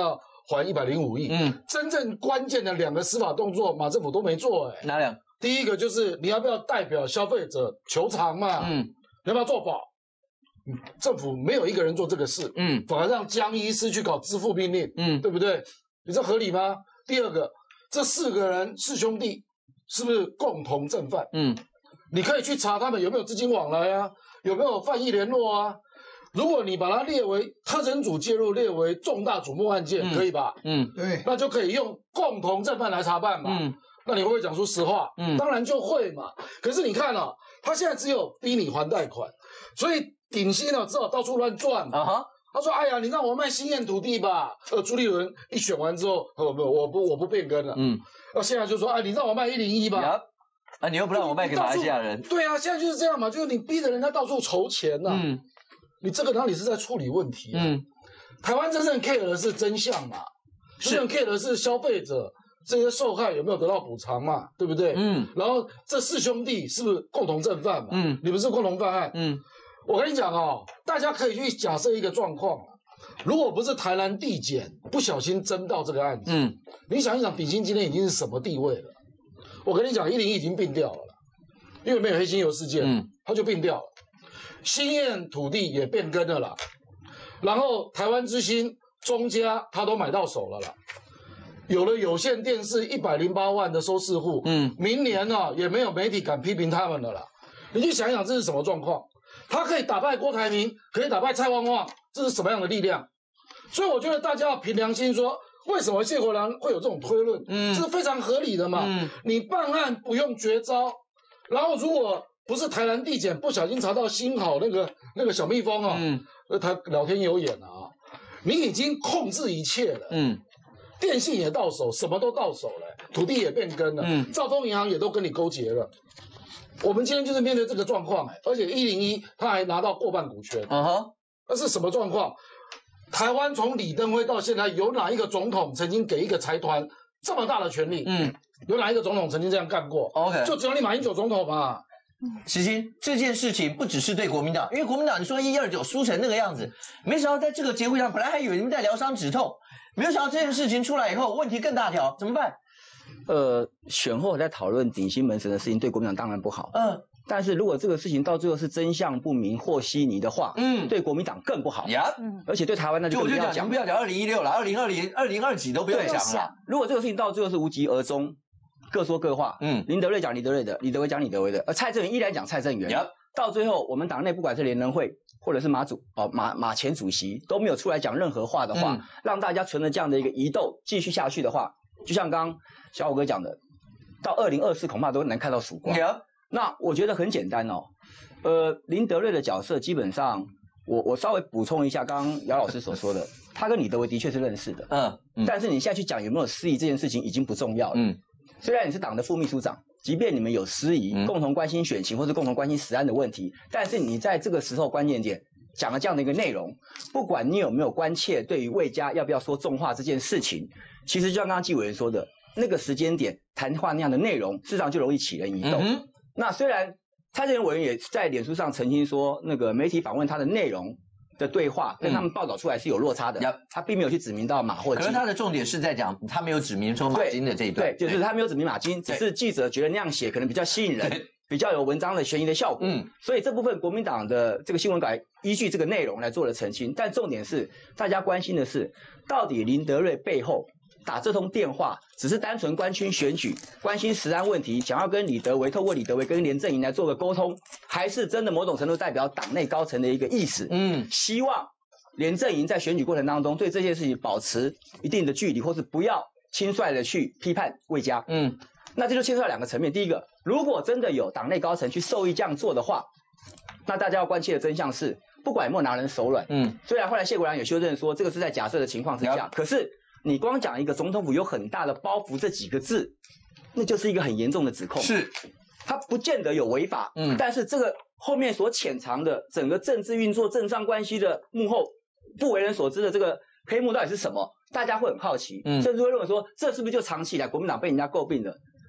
还一百零五亿。嗯，真正关键的两个司法动作，马政府都没做。哎， 哪两？ 第一个就是你要不要代表消费者求偿嘛？嗯，你要不要做保？政府没有一个人做这个事。嗯，反而让江医师去搞支付命令。嗯，对不对？你这合理吗？第二个，这四个人四兄弟是不是共同正犯？嗯，你可以去查他们有没有资金往来啊，有没有犯意联络啊。如果你把它列为特侦组介入，列为重大瞩目案件，嗯、可以吧？嗯，对，那就可以用共同正犯来查办嘛。嗯，那你会不会讲出实话？嗯，当然就会嘛。可是你看哦，他现在只有逼你还贷款，所以鼎新呢只好到处乱赚啊哈。他说：“哎呀，你让我卖新燕土地吧。”呃，朱立伦一选完之后，呃，不，我不，我不变更了。嗯，那现在就说：“哎，你让我卖一零一吧。” 啊，你又不让我卖给马来西亚人？ 对啊，现在就是这样嘛，就是你逼着人家到处筹钱呐、啊。嗯，你这个哪里是在处理问题、啊？嗯，台湾真正 care 的是真相嘛，真正 care 的是消费者这些受害有没有得到补偿嘛，对不对？嗯，然后这四兄弟是不是共同正犯嘛？嗯，你们是共同犯案。嗯。我跟你讲哦，大家可以去假设一个状况，如果不是台南地检不小心侦到这个案子，嗯，你想一想，鼎新今天已经是什么地位了？我跟你讲，一零一已经并掉了，因为没有黑金油事件，嗯，它就并掉了。新燕土地也变更了啦，然后台湾之星、中嘉它都买到手了啦，有了有线电视一百零八万的收视户，嗯，明年呢、啊、也没有媒体敢批评他们了啦。你去想一想，这是什么状况？他可以打败郭台铭，可以打败蔡旺旺，这是什么样的力量？所以我觉得大家要凭良心说，为什么谢国良会有这种推论？嗯，这是非常合理的嘛。嗯，你办案不用绝招，然后如果不是台南地检不小心查到新好那个那个小蜜蜂啊，嗯，他老天有眼了啊，你已经控制一切了。嗯，电信也到手，什么都到手了，土地也变更了，嗯，兆丰银行也都跟你勾结了。我们今天就是面对这个状况，而且一零一他还拿到过半股权，啊哈，那是什么状况？台湾从李登辉到现在，有哪一个总统曾经给一个财团这么大的权力？嗯，有哪一个总统曾经这样干过 ？OK， 就只有你马英九总统嘛。 其实这件事情不只是对国民党，因为国民党你说一二九输成那个样子，没想到在这个节会上，本来还以为你们在疗伤止痛，没有想到这件事情出来以后，问题更大条，怎么办？ 呃，选后在讨论鼎新门神的事情，对国民党当然不好。嗯，但是如果这个事情到最后是真相不明、和稀泥的话，嗯，对国民党更不好。呀，嗯，而且对台湾那就更不要讲， 不要讲二零一六了，二零二零、二零二几都不要讲了。 如果这个事情到最后是无疾而终，各说各话，嗯，林德瑞讲林德瑞的，李德维讲李德维的，而蔡正元依然讲蔡正元。到最后，我们党内不管是联人会或者是马主哦马马前主席都没有出来讲任何话的话，嗯、让大家存了这样的一个疑窦继续下去的话，就像刚刚小虎哥讲的，到二零二四恐怕都能看到曙光。Yeah. 那我觉得很简单哦，呃，林德瑞的角色基本上，我我稍微补充一下刚刚姚老师所说的，他跟李德维的确是认识的，嗯，嗯但是你现在去讲有没有私谊这件事情已经不重要了，嗯，虽然你是党的副秘书长。即便你们有私谊，嗯、共同关心选情或是共同关心实案的问题，但是你在这个时候关键点讲了这样的一个内容，不管你有没有关切对于魏家要不要说重话这件事情，其实就像刚刚纪委员说的，那个时间点谈话那样的内容，事实上就容易起人疑窦。嗯、那虽然蔡正元委员也在脸书上澄清说，那个媒体访问他的内容的对话跟他们报道出来是有落差的，嗯、他并没有去指名到马或金。 可是他的重点是在讲他没有指名说马金的这一段， 对，对就是他没有指名马金，只是记者觉得那样写可能比较吸引人，比较有文章的悬疑的效果。嗯，所以这部分国民党的这个新闻稿依据这个内容来做了澄清，但重点是大家关心的是，到底林德瑞背后打这通电话，只是单纯关心选举、关心实案问题，想要跟李德维透过李德维跟连阵营来做个沟通，还是真的某种程度代表党内高层的一个意思？嗯，希望连阵营在选举过程当中对这件事情保持一定的距离，或是不要轻率的去批判魏家。嗯，那这就牵涉到两个层面。第一个，如果真的有党内高层去授意这样做的话，那大家要关切的真相是，不管有没有拿人手软，嗯，虽然后来谢国良也修正说这个是在假设的情况之下，可是你光讲一个总统府有很大的包袱这几个字，那就是一个很严重的指控。 是， 他不见得有违法，嗯，但是这个后面所潜藏的整个政治运作、政商关系的幕后不为人所知的这个黑幕到底是什么？大家会很好奇，嗯，甚至会认为说，这是不是就长期以来国民党被人家诟病的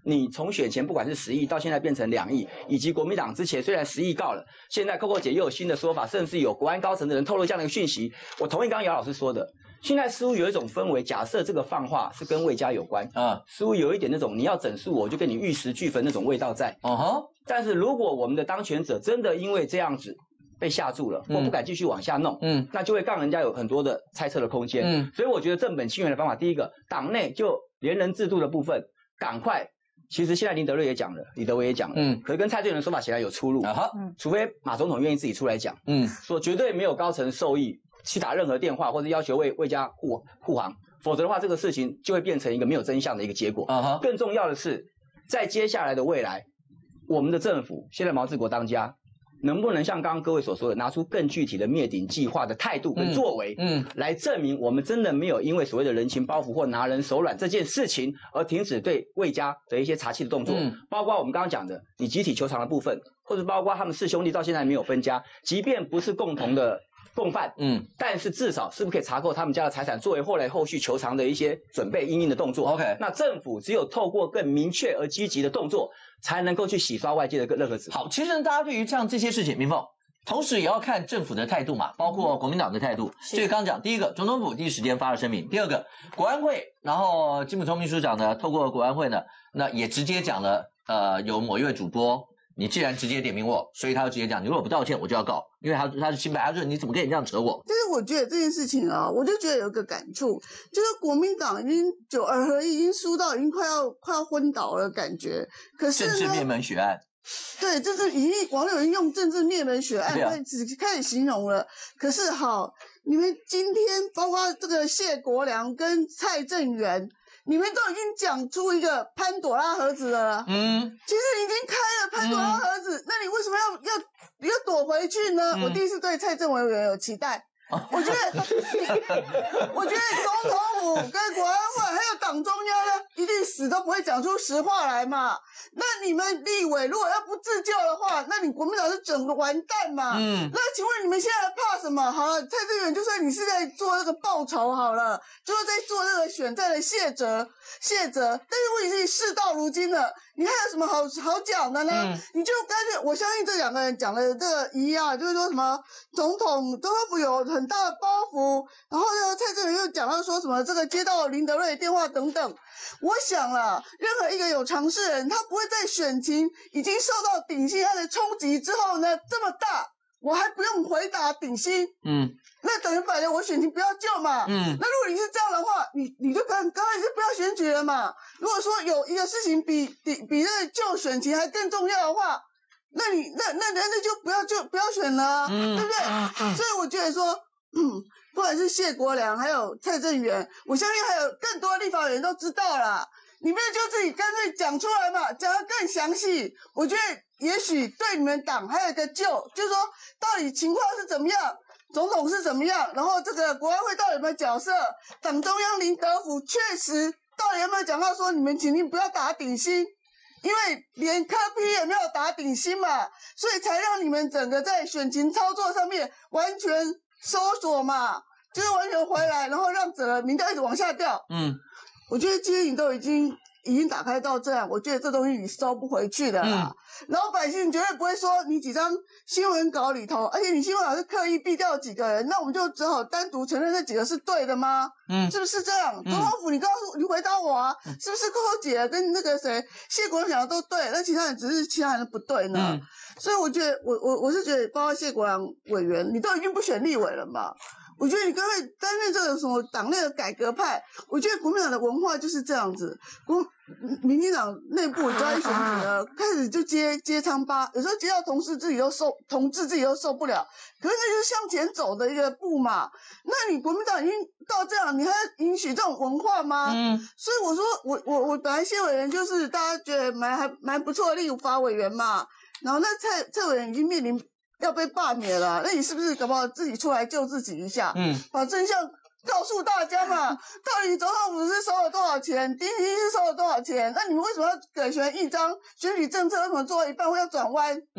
你从选前不管是十亿到现在变成两亿，以及国民党之前虽然十亿告了，现在 Coco 姐又有新的说法，甚至有国安高层的人透露这样的一个讯息。我同意刚刚姚老师说的，现在似乎有一种氛围，假设这个放话是跟魏家有关啊，似乎有一点那种你要整肃我就跟你玉石俱焚那种味道在。哦哈，但是如果我们的当权者真的因为这样子被吓住了，或不敢继续往下弄，嗯，那就会让人家有很多的猜测的空间。嗯，所以我觉得正本清源的方法，第一个，党内就连任制度的部分，赶快。其实现在林德瑞也讲了，李德维也讲了，嗯，可是跟蔡正元的说法显然有出入啊哈，嗯，除非马总统愿意自己出来讲，嗯，说绝对没有高层授意去打任何电话或者要求魏魏家护护航，否则的话，这个事情就会变成一个没有真相的一个结果啊哈。更重要的是，在接下来的未来，我们的政府现在毛治国当家。能不能像刚刚各位所说的，拿出更具体的灭顶计划的态度跟作为，嗯，嗯来证明我们真的没有因为所谓的人情包袱或拿人手软这件事情而停止对魏家的一些查缉的动作，嗯，包括我们刚刚讲的你集体求偿的部分，或者包括他们四兄弟到现在没有分家，即便不是共同的共犯，嗯，但是至少是不是可以查扣他们家的财产，作为后来后续求偿的一些准备因应的动作 ？OK， 那政府只有透过更明确而积极的动作。才能够去洗刷外界的任何指控。 好，其实大家对于像这些事情，明凤，同时也要看政府的态度嘛，包括国民党的态度。所以刚讲，第一个，总统府第一时间发了声明；第二个，国安会，然后金溥聪秘书长呢，透过国安会呢，那也直接讲了，呃，有某一位主播，你既然直接点名我，所以他就直接讲，你如果不道歉，我就要告，因为他他是清白，他说你怎么可以这样扯我？ 但是我觉得这件事情啊，我就觉得有一个感触，就是国民党已经九二合一已经输到已经快要快要昏倒了感觉。可是政治灭门血案， 对，这是已经网友已经用政治灭门血案开始开始形容了。可是好，你们今天包括这个谢国良跟蔡正元。你们都已经讲出一个潘朵拉盒子了，嗯，其实已经开了潘朵拉盒子，嗯、那你为什么要要要躲回去呢？嗯、我第一次对蔡正委员有期待，我觉得，我觉得总统府跟国安会还有党中央呢，一定死都不会讲出实话来嘛。那你们立委如果要不自救的话，那你国民党是整个完蛋嘛。嗯。那请问你们现在怕什么？好了，蔡正元就算你是在做那个报仇好了，就是在做那个选战的谢责谢责，但是问题是事到如今了。你还有什么好好讲的呢？嗯、你就干脆，我相信这两个人讲的这个一样，就是说什么总统总统府有很大的包袱，然后呢，蔡正元又讲到说什么这个接到林德瑞的电话等等。我想啦，任何一个有常识人，他不会在选情已经受到顶新案的冲击之后呢这么大，我还不用回答顶新，嗯，那等于摆了我选情不要救嘛，嗯，那如果你是这样的话，你你就刚刚开始不要选举了嘛。如果说有一个事情比比比那个救选情还更重要的话，那你那那那那就不要就不要选了、啊，嗯、对不对？嗯、所以我觉得说，嗯，不管是谢国良还有蔡正元，我相信还有更多立法委员都知道啦。你们就自己干脆讲出来嘛，讲得更详细。我觉得也许对你们党还有一个救，就是说到底情况是怎么样，总统是怎么样，然后这个国安会到底有没有角色，党中央林德府确实到底有没有讲到说你们请你不要打顶新，因为连柯 P 也没有打顶新嘛，所以才让你们整个在选情操作上面完全收缩嘛，就是完全回来，然后让整个民调一直往下掉。嗯。我觉得今天你都已经已经打开到这样，我觉得这东西你收不回去的啦。嗯、老百姓绝对不会说你几张新闻稿里头，而且你新闻稿是刻意避掉几个人，那我们就只好单独承认这几个是对的吗？嗯，是不是这样？总统府，你告诉你回答我啊，嗯、是不是Coco姐跟那个谁谢国良讲的都对，那其他人只是其他人不对呢？嗯、所以我觉得，我我我是觉得，包括谢国良委员，你都已经不选立委了嘛。我觉得你刚才担任这个什么党内的改革派，我觉得国民党的文化就是这样子，国民进党内部只要一选举了，开始就接接疮疤，有时候接到同事自己都受，同志自己都受不了，可是这就是向前走的一个步嘛。那你国民党已经到这样，你还允许这种文化吗？嗯，所以我说我我我本来谢委员就是大家觉得蛮还蛮不错的立法委员嘛，然后那蔡蔡委员已经面临要被罢免了，那你是不是搞不好自己出来救自己一下？嗯，把真相告诉大家嘛。到底总统府是收了多少钱，丁新是收了多少钱？那你们为什么要改选一张选举政策？为什么做到一半会要转弯？嗯，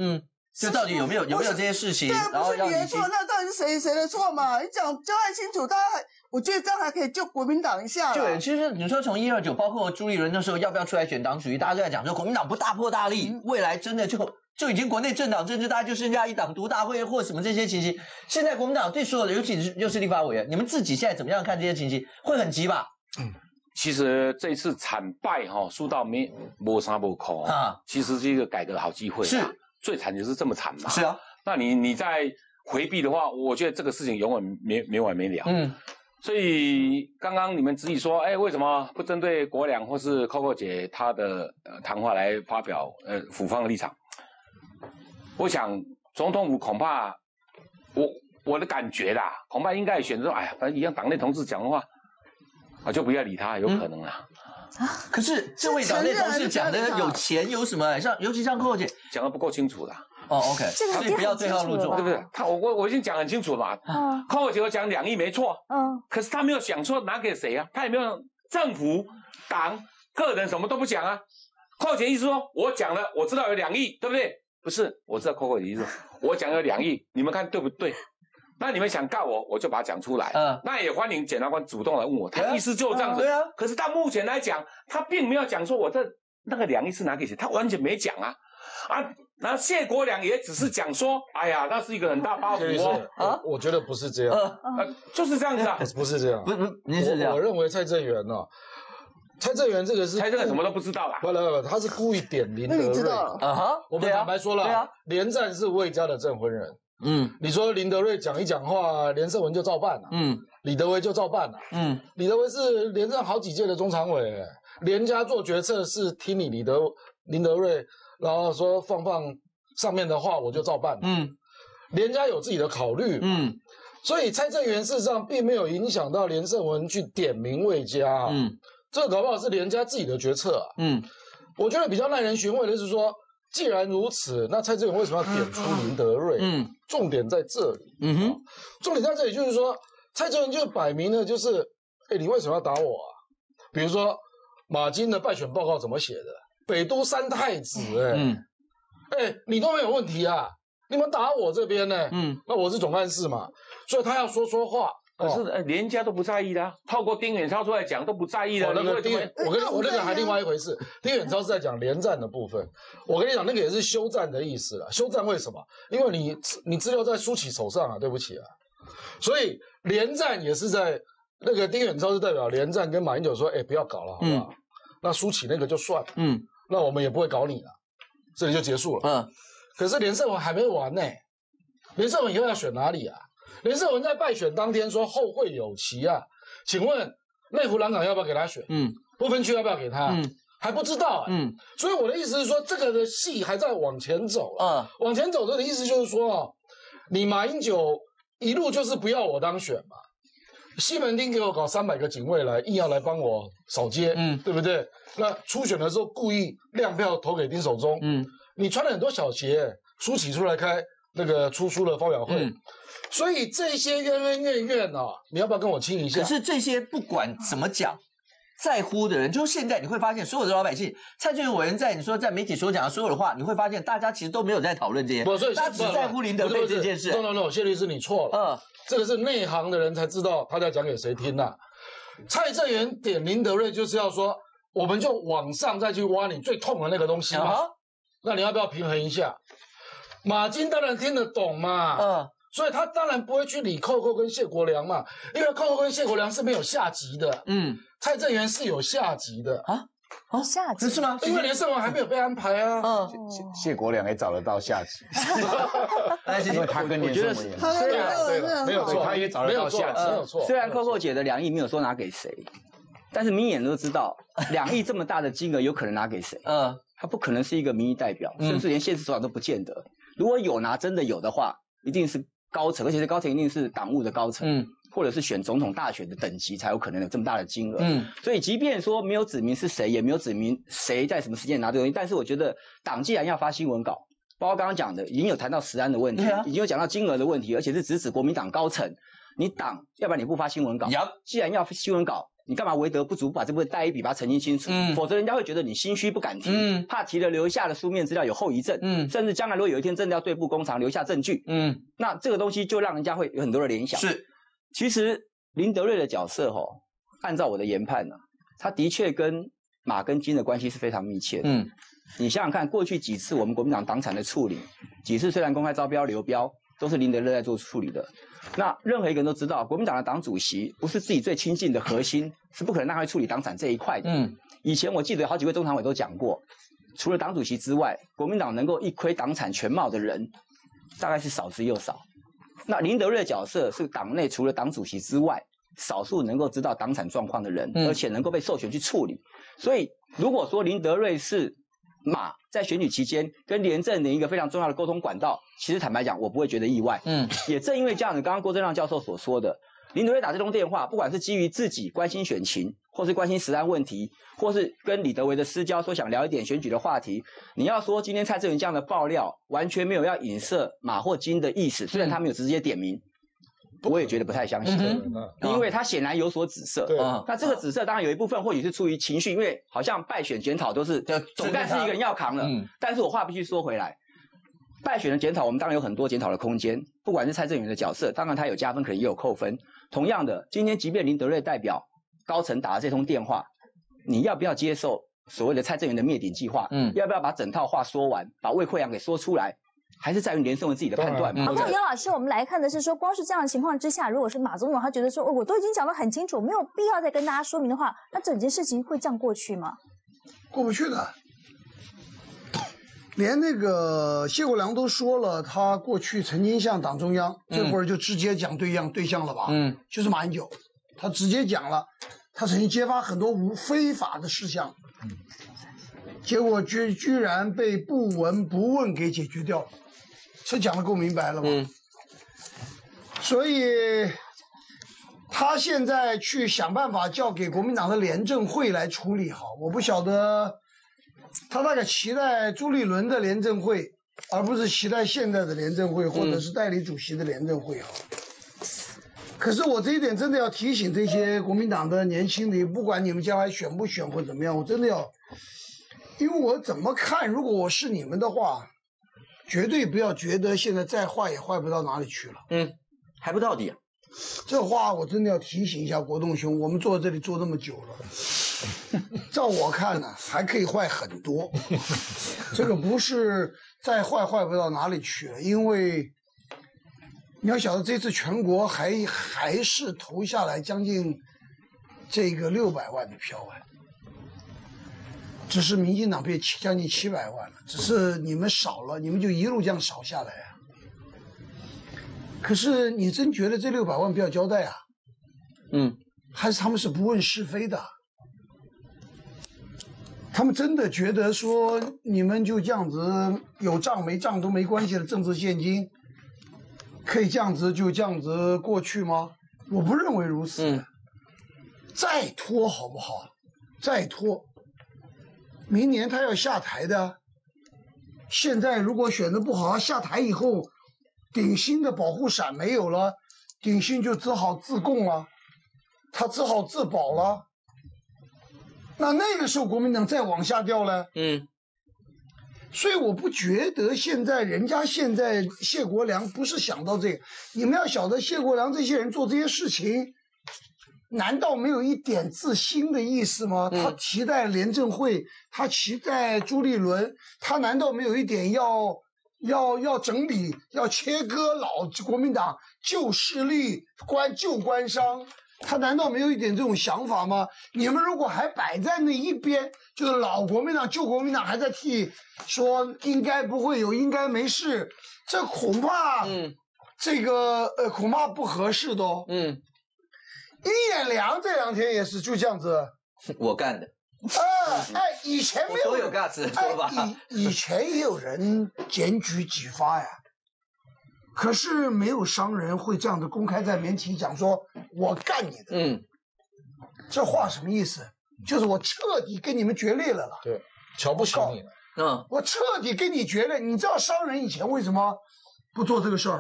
就到底有没有有没有这些事情？ 对啊， 然后不是你的错，那到底是谁谁的错嘛？你讲交代清楚，大家还我觉得这样还可以救国民党一下。 对，其实你说从一二九，包括朱立伦那时候要不要出来选党主席，大家都在讲说国民党不大破大立，未来真的就就已经国内政党政治大概就剩下一党独大会或什么这些情形。现在国民党对所有的，尤其是又是立法委员，你们自己现在怎么样看这些情形？会很急吧？ 嗯。其实这一次惨败哈、哦，输到没没啥没口啊，其实是一个改革的好机会。 是， 最惨就是这么惨嘛。 是啊， 那你你在回避的话，我觉得这个事情永远没没完没了。嗯，所以刚刚你们质疑说，哎，为什么不针对国良或是 Coco 姐她的呃谈话来发表呃府方的立场？我想总统府恐怕我我的感觉啦，恐怕应该选择，哎呀，反正一样党内同志讲的话。啊，就不要理他，有可能啦。 嗯、啊，可是这位党内同事讲的有钱有什么？像尤其像寇姐讲的不够清楚啦。 哦 ，OK， 所以不要对号入座， 对不对？他我我我已经讲很清楚了嘛。嗯，寇姐我讲两亿没错。嗯，可是他没有想说拿给谁啊？他也没有政府、党、个人什么都不讲啊。寇姐意思说，我讲了，我知道有两亿，对不对？不是，我知道寇姐意思，我讲有两亿，你们看对不对？那你们想告我，我就把它讲出来。嗯，那也欢迎检察官主动来问我，他意思就是这样子。对啊。可是到目前来讲，他并没有讲说我这那个两亿是拿给谁，他完全没讲啊。啊，那谢国良也只是讲说，哎呀，那是一个很大包袱哦。 啊，我觉得不是这样。 呃，就是这样子啊。 不是这样。 不不，您是这样。 我认为蔡正元呢，蔡正元这个是蔡正元什么都不知道啦。 不不不，他是故意点林德瑞。 那你知道啊哈？我们坦白说了，连战是魏家的证婚人。嗯，你说林德瑞讲一讲话，连胜文就照办了、啊。嗯，李德威就照办了、啊。嗯，李德威是连任好几届的中常委，连家做决策是听你李德林德瑞，然后说放放上面的话，我就照办了。嗯，连家有自己的考虑。嗯，所以蔡正元事实上并没有影响到连胜文去点名魏家、啊。嗯，这个搞不好是连家自己的决策啊。嗯，我觉得比较耐人寻味的是说。既然如此，那蔡正元为什么要点出林德瑞？嗯，重点在这里。嗯哼，重点在这里就是说，蔡正元就摆明了就是，哎，你为什么要打我啊？比如说马金的败选报告怎么写的？北都三太子、欸，哎，嗯，哎，你都没有问题啊，你们打我这边呢、欸？嗯，那我是总干事嘛，所以他要说说话。 可是呃，连家都不在意的、啊，透过丁远超出来讲都不在意的。 哦、那个丁远，我跟我那个还另外一回事。丁远超是在讲连战的部分，我跟你讲，那个也是休战的意思了。休战为什么？因为你你资料在苏起手上啊，对不起啊。所以连战也是在那个丁远超是代表连战跟马英九说，哎，不要搞了，好不好？嗯、那苏起那个就算了，嗯，那我们也不会搞你了，这里就结束了。嗯，可是连胜文还没完呢、欸，连胜文以后要选哪里啊？连胜文在败选当天说后会有期啊，请问内湖南港要不要给他选？嗯，不分区要不要给他？嗯，还不知道、欸。嗯，所以我的意思是说，这个的戏还在往前走啊。嗯，往前走的意思就是说啊，你马英九一路就是不要我当选嘛，西门町给我搞三百个警卫来，硬要来帮我扫街，嗯，对不对？那初选的时候故意亮票投给丁守中，嗯，你穿了很多小鞋，舒淇出来开那个出书的发表会。嗯，所以这些冤冤怨怨啊，你要不要跟我亲一下？ 可是这些不管怎么讲，在乎的人，就是现在你会发现，所有的老百姓，蔡正元委员在你说在媒体所讲的所有的话，你会发现大家其实都没有在讨论这些， 不，所以大家只在乎林德瑞这件事。 no no no， 谢律师你错了，嗯，这个是内行的人才知道他在讲给谁听呐、啊。蔡正元点林德瑞就是要说，我们就往上再去挖你最痛的那个东西嘛。啊、那你要不要平衡一下？马金当然听得懂嘛，嗯。所以他当然不会去理寇寇跟谢国良嘛，因为寇寇跟谢国良是没有下级的，嗯，蔡正元是有下级的啊， 哦，下级是吗？ 因为连胜文还没有被安排啊，嗯， 谢谢国良也找得到下级，因为他跟连胜文也虽然没有错，他也找得到下级，没有错。 虽然寇寇姐的两亿没有说拿给谁，但是明眼都知道，两亿这么大的金额有可能拿给谁？嗯，他不可能是一个民意代表，甚至连县市首长都不见得。如果有拿，真的有的话，一定是。高层，而且这高层一定是党务的高层，嗯，或者是选总统大选的等级才有可能有这么大的金额，嗯，所以即便说没有指明是谁，也没有指明谁在什么时间拿这个东西，但是我觉得党既然要发新闻稿，包括刚刚讲的，已经有谈到食安的问题，啊、已经有讲到金额的问题，而且是直指国民党高层，你党要不然你不发新闻稿，既然要新闻稿， 你干嘛为德不足，把这部分带一笔把它澄清清楚？嗯，否则人家会觉得你心虚不敢提，嗯，怕提了留下的书面资料有后遗症，嗯，甚至将来如果有一天真的要对簿公堂留下证据，嗯，那这个东西就让人家会有很多的联想。是，其实林德瑞的角色哈、哦，按照我的研判呢、啊，他的确跟马跟金的关系是非常密切的。嗯，你想想看，过去几次我们国民党党产的处理，几次虽然公开招标流标，都是林德瑞在做处理的。那任何一个人都知道，国民党的党主席不是自己最亲近的核心，是不可能让他去处理党产这一块的。嗯，以前我记得好几位中常委都讲过，除了党主席之外，国民党能够一窥党产全貌的人，大概是少之又少。那林德瑞的角色是党内除了党主席之外，少数能够知道党产状况的人，嗯、而且能够被授权去处理。所以，如果说林德瑞是马在选举期间跟连战的一个非常重要的沟通管道，其实坦白讲，我不会觉得意外。嗯，也正因为这样子，刚刚郭正亮教授所说的，林德瑞打这通电话，不管是基于自己关心选情，或是关心实案问题，或是跟李德维的私交，说想聊一点选举的话题，你要说今天蔡正元这样的爆料，完全没有要影射马或金的意思，虽然他没有直接点名。我也觉得不太相信，嗯、因为他显然有所指涉。对、嗯，那这个指涉当然有一部分或许是出于情绪，因为好像败选检讨都是总干事一个人要扛了。嗯，但是我话必须说回来，败选的检讨我们当然有很多检讨的空间，不管是蔡正元的角色，当然他有加分，可能也有扣分。同样的，今天即便林德瑞代表高层打了这通电话，你要不要接受所谓的蔡正元的灭顶计划？嗯，要不要把整套话说完，把魏慧阳给说出来？还是在于连胜文自己的判断嘛。 好，那杨老师，我们来看的是说，光是这样的情况之下，如果是马总统他觉得说，哦，我都已经讲得很清楚，没有必要再跟大家说明的话，那整件事情会这样过去吗？ 过不去的。连那个谢国良都说了，他过去曾经向党中央，嗯、这会儿就直接讲对象对象了吧？嗯，就是马英九，他直接讲了，他曾经揭发很多无非法的事项，嗯、结果居居然被不闻不问给解决掉了。这讲的够明白了吧？嗯，所以他现在去想办法交给国民党的廉政会来处理好。我不晓得他大概期待朱立伦的廉政会，而不是期待现在的廉政会，或者是代理主席的廉政会好。可是我这一点真的要提醒这些国民党的年轻人，不管你们将来选不选或怎么样，我真的要，因为我怎么看，如果我是你们的话。绝对不要觉得现在再坏也坏不到哪里去了。嗯， 还不到底、啊。 这话我真的要提醒一下国栋兄，我们坐在这里坐那么久了，照我看呢，还可以坏很多。这个不是再坏坏不到哪里去了，因为你要晓得这次全国还还是投下来将近这个六百万的票啊。只是民进党变将近七百万了，只是你们少了，你们就一路这样少下来啊。可是你真觉得这六百万不要交代啊？嗯，还是他们是不问是非的？他们真的觉得说你们就这样子有账没账都没关系的政治现金，可以这样子就这样子过去吗？我不认为如此。嗯，再拖好不好？再拖。明年他要下台的，现在如果选得不好，他下台以后，鼎新的保护伞没有了，鼎新就只好自供了，他只好自保了。那那个时候国民党再往下掉了，嗯，所以我不觉得现在人家现在谢国良不是想到这个，你们要晓得谢国良这些人做这些事情。难道没有一点自新的意思吗？嗯、他期待廉政会，他期待朱立伦，他难道没有一点要要要整理、要切割老国民党旧势力、官旧官商？他难道没有一点这种想法吗？你们如果还摆在那一边，就是老国民党、旧国民党还在替说应该不会有，应该没事，这恐怕，嗯，这个呃恐怕不合适的哦，嗯。一眼良这两天也是就这样子， 我干的。 啊，哎，以前没有， 都有尬子说吧。 以以前也有人检举举发呀，可是没有商人会这样子公开在媒体讲说我干你的。嗯，这话什么意思？就是我彻底跟你们决裂了了。 对，瞧不起你了。 嗯，我彻底跟你决裂。你知道商人以前为什么不做这个事儿？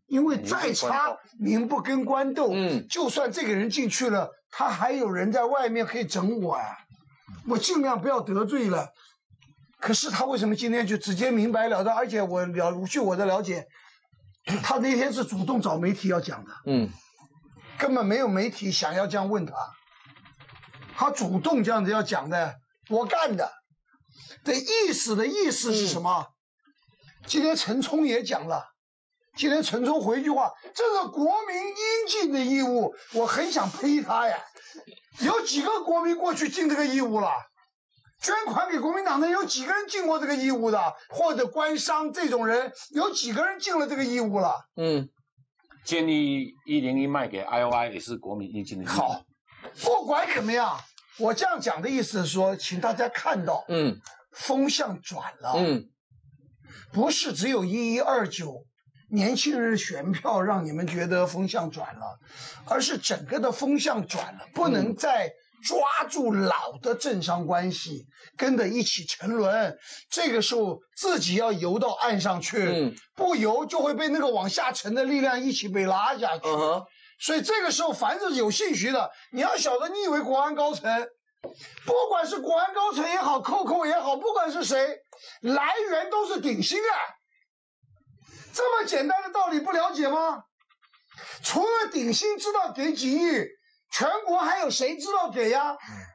因为再差民不跟官斗，嗯，就算这个人进去了，他还有人在外面可以整我啊，我尽量不要得罪了。可是他为什么今天就直接明白了当？而且我了据我的了解，他那天是主动找媒体要讲的，嗯，根本没有媒体想要这样问他，他主动这样子要讲的，我干的。的意思的意思是什么？嗯、今天陈冲也讲了。今天陈冲回一句话，这是国民应尽的义务，我很想呸他呀！有几个国民过去尽这个义务了？捐款给国民党的有几个人尽过这个义务的？或者官商这种人有几个人尽了这个义务了？嗯， 建议一零一卖给 I O I 也是国民应尽的义务。 好，不管怎么样，我这样讲的意思是说，请大家看到，嗯，风向转了，嗯，不是只有一一二九。年轻人选票让你们觉得风向转了，而是整个的风向转了，不能再抓住老的政商关系，跟着一起沉沦。这个时候自己要游到岸上去，嗯、不游就会被那个往下沉的力量一起被拉下去。Uh-huh. 所以这个时候，凡是有兴趣的，你要晓得，你以为国安高层，不管是国安高层也好，扣扣也好，不管是谁，来源都是鼎新啊。这么简单的道理不了解吗？除了鼎新知道给几亿，全国还有谁知道给呀？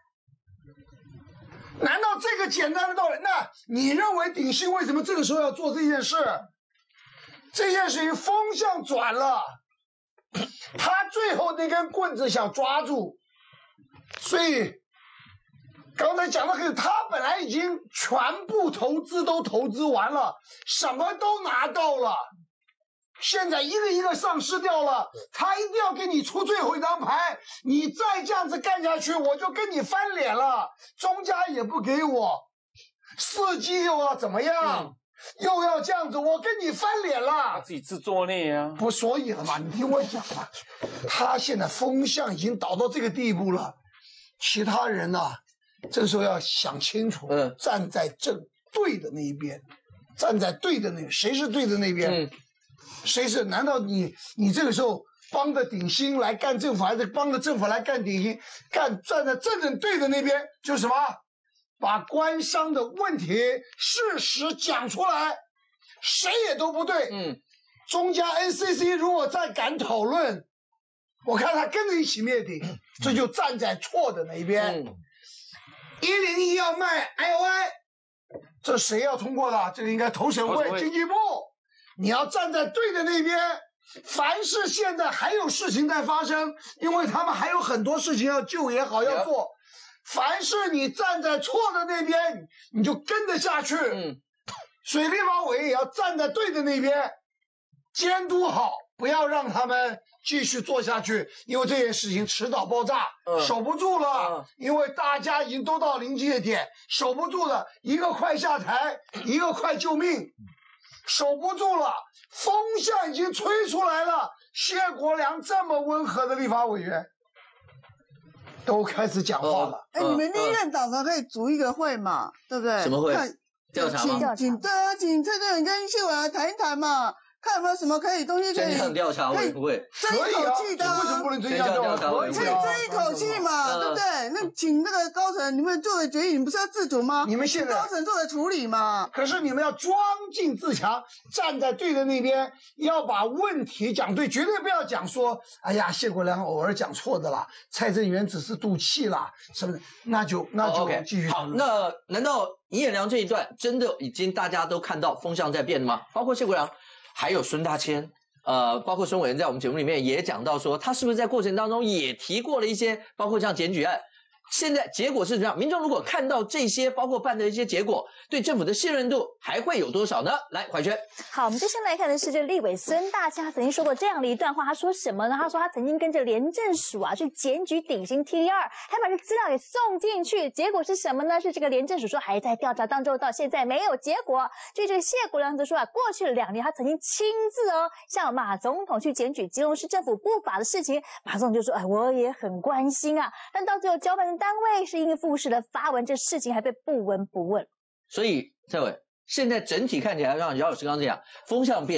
难道这个简单的道理？那你认为鼎新为什么这个时候要做这件事？这件事情风向转了，他最后那根棍子想抓住，所以刚才讲的很，他本来已经全部投资都投资完了，什么都拿到了，现在一个一个丧失掉了，他一定要给你出最后一张牌，你再这样子干下去，我就跟你翻脸了，中家也不给我，四季又要怎么样？嗯又要这样子，我跟你翻脸了。 他自己自作孽啊！ 不，所以了嘛，你听我讲嘛，他现在风向已经倒到这个地步了，其他人呐、啊，这时候要想清楚，嗯，站在正对的那一边，站在对的那边，谁是对的那边？嗯，谁是？难道你你这个时候帮着鼎新来干政府，还是帮着政府来干鼎新？干站在正正对的那边，就是什么？把官商的问题事实讲出来，谁也都不对。嗯，中加 N C C 如果再敢讨论，我看他跟着一起灭顶，嗯、这就站在错的那一边。一零一要卖 I O I， 这谁要通过的？这个应该投审会、经济部，你要站在对的那边。凡是现在还有事情在发生，因为他们还有很多事情要救也好要做。凡是你站在错的那边，你就跟着下去。嗯，水利法委也要站在对的那边，监督好，不要让他们继续做下去，因为这件事情迟早爆炸，嗯、守不住了、嗯。因为大家已经都到临界点，守不住了，一个快下台，一个快救命，守不住了，风向已经吹出来了。谢国良这么温和的立法委员。都开始讲话了。 哎、呃，你们立院党团可以组一个会嘛，对不对？ 什么会？调查吗？ 请对啊，请蔡正元跟谢伟来谈一谈嘛，看有没有什么可以东西可以。 真相调查会不会？ 争一口气的、啊。 为什么不能真相调查会？ 可以争一口气嘛，呃、对不对？那请那个高层，你们做的决议，你们不是要自主吗？ 你们现在高层做的处理嘛。 可是你们要庄敬自强，站在对的那边，要把问题讲对，绝对不要讲说，哎呀，谢国良偶尔讲错的啦，蔡正元只是赌气啦，什么的，那就那就继续。 Oh, okay. 好，那难道尹衍梁这一段真的已经大家都看到风向在变了吗？包括谢国良，还有孙大千。呃，包括孙委员在我们节目里面也讲到说，他是不是在过程当中也提过了一些，包括像检举案，现在结果是怎么样？民众如果看到这些，包括办的一些结果，对政府的信任度还会有多少呢？来，怀萱。 好，我们接下来看的是这个立委孙大千，他曾经说过这样的一段话，他说什么呢？他说他曾经跟着廉政署啊去检举鼎新 T D R， 还把这资料给送进去，结果是什么呢？是这个廉政署说还在调查当中，到现在没有结果。就这个谢国良则说啊，过去两年他曾经亲自哦向马总统去检举基隆市政府不法的事情，马总统就说，哎，我也很关心啊，但到最后交办的单位是应付式的发文，这事情还被不闻不问。 所以蔡委，现在整体看起来，像姚老师刚刚讲，风向变了，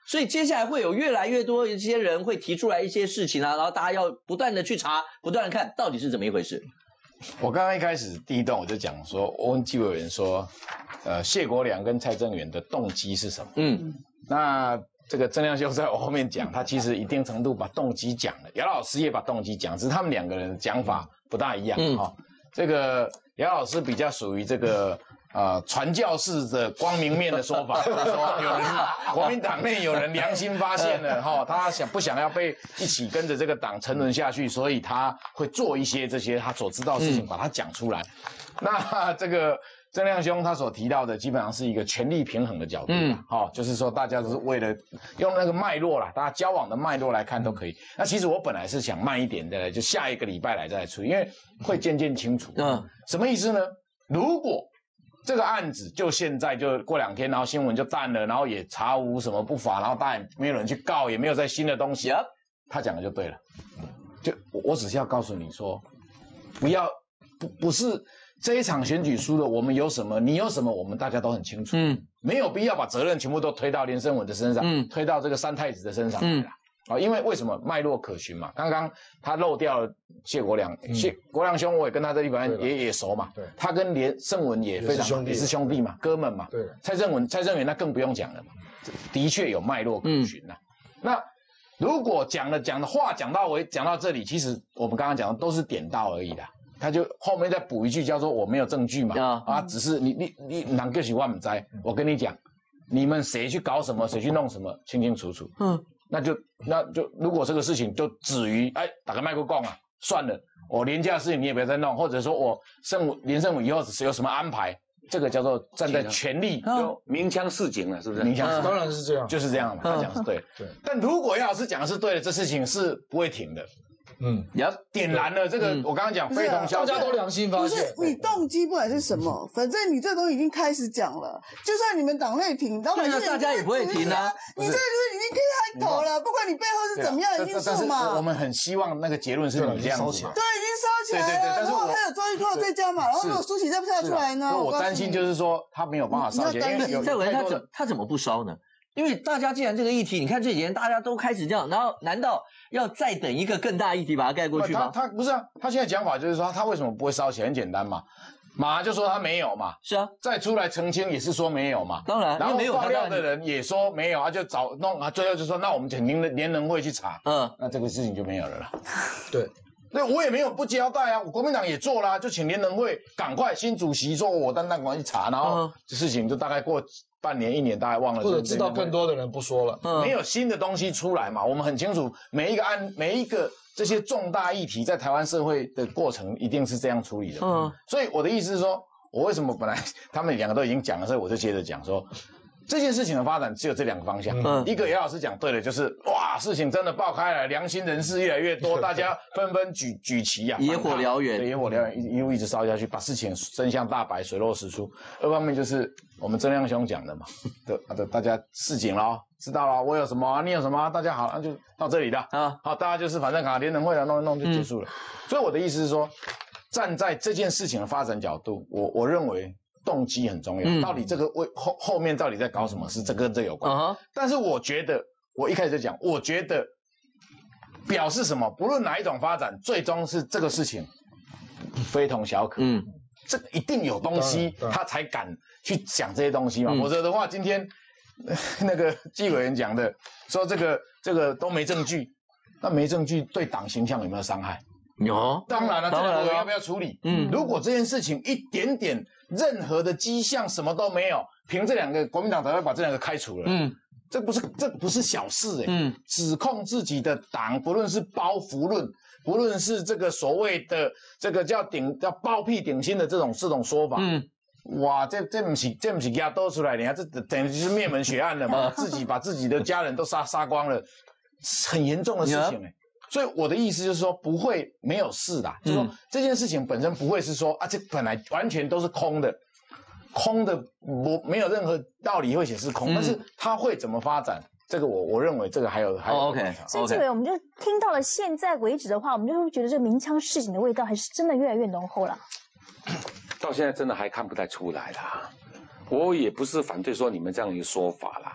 所以接下来会有越来越多一些人会提出来一些事情啊，然后大家要不断的去查，不断的看到底是怎么一回事。 我刚刚一开始第一段我就讲说，我问纪委员说，呃，谢国良跟蔡正元的动机是什么？嗯，那这个曾亮兄在我后面讲，他其实一定程度把动机讲了，姚老师也把动机讲，只是他们两个人的讲法不大一样啊、嗯哦。这个姚老师比较属于这个。呃，传教士的光明面的说法，就是说有人国民党内有人良心发现了哈，他想不想要被一起跟着这个党沉沦下去，所以他会做一些这些他所知道的事情，把它讲出来。那这个曾亮兄他所提到的，基本上是一个权力平衡的角度，嗯，好，就是说大家都是为了用那个脉络啦，大家交往的脉络来看都可以。那其实我本来是想慢一点的，就下一个礼拜来再来处理，因为会渐渐清楚。嗯，什么意思呢？如果这个案子就现在就过两天，然后新闻就淡了，然后也查无什么不法，然后当然没有人去告，也没有再新的东西啊。他讲的就对了，就我只是要告诉你说，不要不不是这一场选举输了，我们有什么，你有什么，我们大家都很清楚，嗯，没有必要把责任全部都推到连胜文的身上，嗯，推到这个三太子的身上来了。啊，因为为什么脉络可循嘛？刚刚他漏掉了谢国良，嗯、谢国良兄，我也跟他在地方也也熟嘛。对，他跟连胜文也非常也是兄弟嘛，哥们嘛。对，蔡正文、蔡正元那更不用讲了嘛，的确有脉络可循呐、啊。嗯、那如果讲了讲的话讲到尾讲到这里，其实我们刚刚讲的都是点到而已的。他就后面再补一句叫做我没有证据嘛，啊，啊只是你你你哪个喜欢不在？我跟你讲，你们谁去搞什么，谁去弄什么，清清楚楚。嗯。那就那就如果这个事情就止于哎打个麦克讲啊，算了，我廉价的事情你也不要再弄，或者说我胜连胜武以后是有什么安排，这个叫做站在权力就鸣枪示警了，是不是？ 鸣枪示警当然是这样， 就是这样嘛。他讲是对，对。但如果姚老师讲的是对的，这事情是不会停的。嗯，你要点燃了这个，我刚刚讲非同小可， 大家都良心发现。 不是你动机不管是什么，反正你这东西已经开始讲了，就算你们党内停，老百姓大家也不会停啊。 你这个就是已经开头了，不管你背后是怎么样，已经说嘛。 我们很希望那个结论是你这样子嘛。 对，已经烧起来了。对对对，但是我还有周一扣再加嘛，然后如果苏起再不下出来呢？ 我担心就是说他没有办法烧起来，因为蔡文他怎他怎么不烧呢？因为大家既然这个议题，你看这几年大家都开始这样，然后难道要再等一个更大议题把它盖过去吗？ 他他不是啊，他现在讲法就是说他为什么不会烧起来？很简单嘛，马就说他没有嘛， 是啊， 再出来澄清也是说没有嘛， 当然， 然后爆料的人也说没有，他就找弄啊，最后就说那我们请联联人会去查，嗯，那这个事情就没有了啦。 对。 那我也没有不交代啊，我国民党也做啦，就请联人会赶快新主席说我担当赶快去查，然后这事情就大概过半年一年，大概忘了， 或者知道更多的人不说了， 嗯、没有新的东西出来嘛。我们很清楚，每一个案每一个这些重大议题，在台湾社会的过程一定是这样处理的。嗯，所以我的意思是说，我为什么本来他们两个都已经讲了，所以我就接着讲说。这件事情的发展只有这两个方向，嗯、一个姚老师讲对了，就是哇，事情真的爆开了，良心人士越来越多，大家纷纷举举旗啊， 野火燎原， 野火燎原，一路一直烧下去，把事情真相大白，水落石出。二方面就是我们曾亮兄讲的嘛，对，大家示警了，知道了，我有什么、啊，你有什么、啊，大家好，那就到这里了啊，好，大家就是反正卡联人会了，弄一弄就结束了。嗯、所以我的意思是说，站在这件事情的发展角度，我我认为。动机很重要，嗯、到底这个为后后面到底在搞什么事，这跟这有关。Uh huh. 但是我觉得，我一开始就讲，我觉得表示什么，不论哪一种发展，最终是这个事情非同小可。嗯，这个一定有东西，他才敢去讲这些东西嘛。否则、嗯、的话，今天那个纪委员讲的说这个这个都没证据，那没证据对党形象有没有伤害？ 有， 当然了，这两个要不要处理？嗯，如果这件事情一点点任何的迹象什么都没有，凭这两个国民党才会把这两个开除了。嗯，这不是这不是小事哎、欸。嗯，指控自己的党，不论是包袱论，不论是这个所谓的这个叫顶叫包庇顶薪的这种这种说法，嗯，哇，这这不是这不是压多出来的，你看这等于就是灭门血案了嘛，自己把自己的家人都杀杀光了，很严重的事情哎、欸。所以我的意思就是说，不会没有事的，就是说、嗯、这件事情本身不会是说啊，这本来完全都是空的，空的不没有任何道理会显示空，嗯、但是它会怎么发展？这个我我认为这个还有还有。 Oh, OK， 所以这个我们就听到了现在为止的话，我们就会觉得这个鸣枪示警的味道还是真的越来越浓厚了。 到现在真的还看不太出来啦。我也不是反对说你们这样一个说法啦，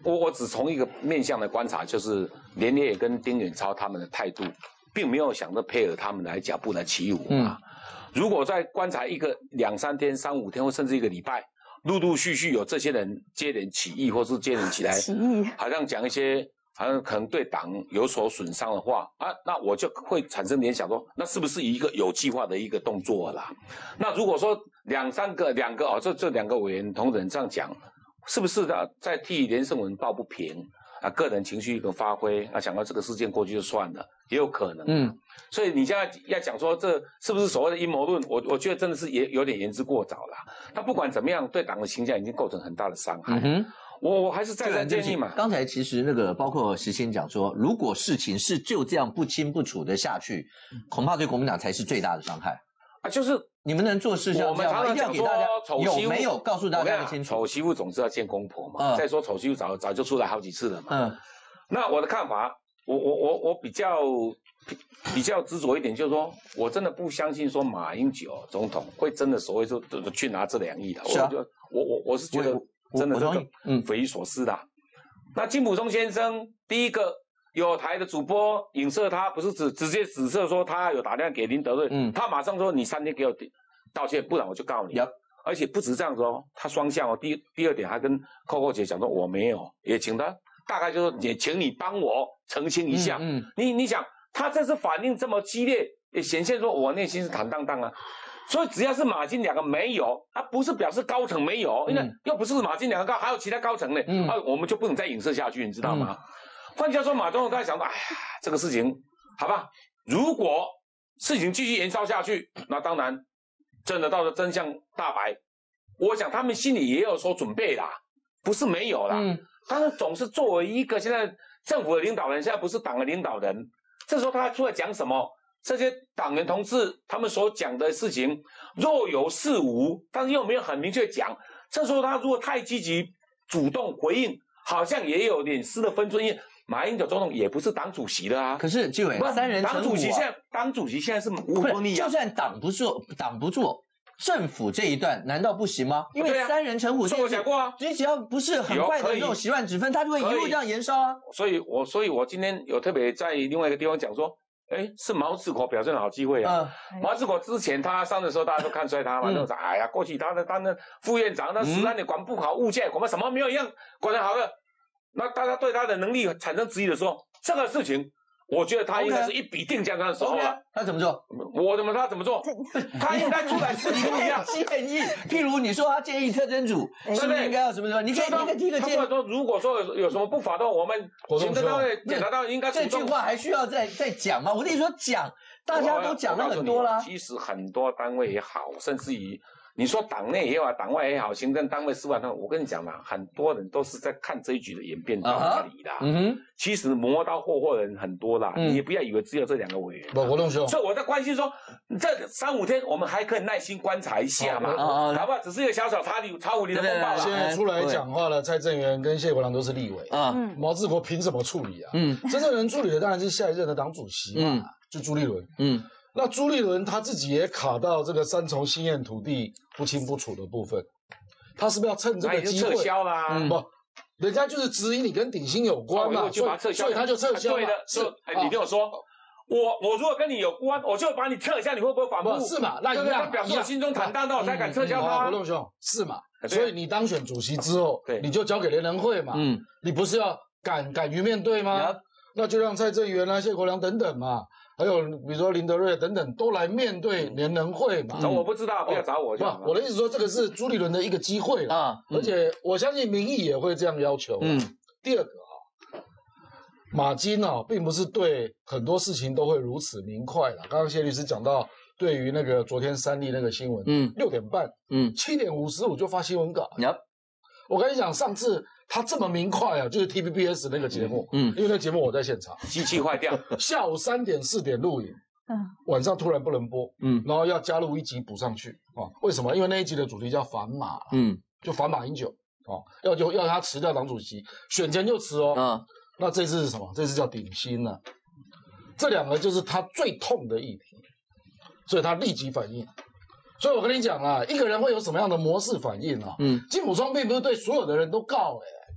我我只从一个面向的观察，就是连烈跟丁远超他们的态度，并没有想着配合他们来脚步来起舞啊。嗯、如果在观察一个两三天、三五天，或甚至一个礼拜，陆陆续续有这些人接连起义，或是接连起来，起义，好像讲一些。好像可能对党有所损伤的话啊，那我就会产生联想说，那是不是一个有计划的一个动作啦？那如果说两三个、两个哦，这这两个委员同仁这样讲，是不是在在替连胜文抱不平啊？个人情绪一个发挥啊，想到这个事件过去就算了，也有可能。嗯，所以你现在要讲说这是不是所谓的阴谋论？我我觉得真的是也有点言之过早了。那不管怎么样，对党的形象已经构成很大的伤害。嗯我我还是再三建议嘛。 刚才其实那个包括时先讲说，如果事情是就这样不清不楚的下去，恐怕对国民党才是最大的伤害啊！就是你们能做事像这样吗？一定要给大家有没有告诉大家清楚？ 丑媳妇总是要见公婆嘛。嗯、再说丑媳妇早早就出来好几次了嘛。嗯。那我的看法，我我我我比较比较执着一点，就是说我真的不相信说马英九总统会真的所谓说去拿这两亿的。是啊。我我我是觉得。真的这个嗯匪夷所思的。那金溥聪先生第一个有台的主播影射他，不是直直接指责说他有打电话给林德瑞，嗯，他马上说你三天给我道歉，不然我就告你。Yep. 而且不止这样子哦，他双向哦。第第二点还跟扣扣姐讲说我没有，也请他大概就是也请你帮我澄清一下。嗯，嗯你你想他这次反应这么激烈，也显现说我内心是坦荡荡啊。所以只要是马金两个没有，他不是表示高层没有，因为又不是马金两个高，还有其他高层呢，嗯、啊，我们就不能再影射下去，你知道吗？换句话说，马总统刚才想到，哎呀，这个事情，好吧，如果事情继续延烧下去，那当然真的到了真相大白，我想他们心里也有所准备啦，不是没有啦。嗯，但是总是作为一个现在政府的领导人，现在不是党的领导人，这时候他出来讲什么？这些党员同志他们所讲的事情若有似无，但是又没有很明确讲。这时候他如果太积极主动回应，好像也有点失了分寸。因为马英九总统也不是党主席的啊。可是纪委三人成虎、啊、 党主席现在党主席现在是无能力啊。 就算党不做，党不做，政府这一段难道不行吗？因为三人成虎， 所以我讲过啊， 你只要不是很快的那种习乱之分，他就会一路这样延烧啊。 所以我所以我今天有特别在另外一个地方讲说。哎，是毛志国表现的好机会啊！嗯、毛志国之前他上的时候，大家都看衰他嘛，嗯、都说哎呀，过去他的当的副院长，那实在你管不好物价，管不什么没有一样管得好的，那大家对他的能力产生质疑的时候，这个事情，我觉得他应该是一笔定江山的时候了。 Okay. 他怎么做？ 我怎么他怎么做？他应该出来事情一样建议，譬如你说他建议特侦组是不是应该要什么什么？你可以你可以提个建议。 他说如果说有有什么不法的，我们行政单位、检察单位应该这句话还需要再再讲吗？我跟你说讲，大家都讲了很多啦。 其实很多单位也好，甚至于。你说党内也好，党外也好，行政单位、司法单位，我跟你讲嘛，很多人都是在看这一局的演变到哪里的。嗯哼，其实磨刀霍霍的人很多啦，嗯、你也不要以为只有这两个委员。 不，活动兄， 所以我在关心说，这三五天我们还可以耐心观察一下嘛，好, 好不好？只是一个小小查理查武林的风暴啦。 现在出来讲话了，蔡正元跟谢国良都是立委啊，嗯、毛治国凭什么处理啊？嗯，真正能处理的当然是下一任的党主席嘛，嗯、就朱立伦。嗯。那朱立伦他自己也卡到这个三重新验土地不清不楚的部分，他是不是要趁这个机会撤销啦？ 嗯、不，人家就是质疑你跟鼎新有关嘛， 就把撤销， 所以他就撤销。 对的，是。哎，你听我说，我我如果跟你有关，我就把你撤销，你会不会反复？ 是嘛？那一样， 表示我心中坦荡荡，我才敢撤销他。 国栋兄，是嘛？所以你当选主席之后，你就交给联人会嘛，嗯，你不是要敢敢于面对吗？那就让蔡正元啊、谢国良等等嘛。还有比如说林德瑞等等都来面对联人会嘛？ 找我不知道，不要找我就好了。 我的意思说，这个是朱立伦的一个机会啊，而且我相信民意也会这样要求。嗯，第二个啊，马金啊，并不是对很多事情都会如此明快的。刚刚谢律师讲到，对于那个昨天三立那个新闻，嗯，六点半，嗯，七点五十五就发新闻稿。Yep. 我跟你讲，上次他这么明快啊，就是 T V B S 那个节目，嗯，因为那节目我在现场， 机器坏掉， 下午三点四点录影，嗯，晚上突然不能播，嗯，然后要加入一集补上去啊？为什么？因为那一集的主题叫反马，嗯，就反马英九，哦，要就要他辞掉党主席，选前就辞哦，嗯，那这次是什么？这次叫顶新了，这两个就是他最痛的议题，所以他立即反应。所以我跟你讲啊，一个人会有什么样的模式反应啊？嗯，金溥聪并不是对所有的人都告哎、欸，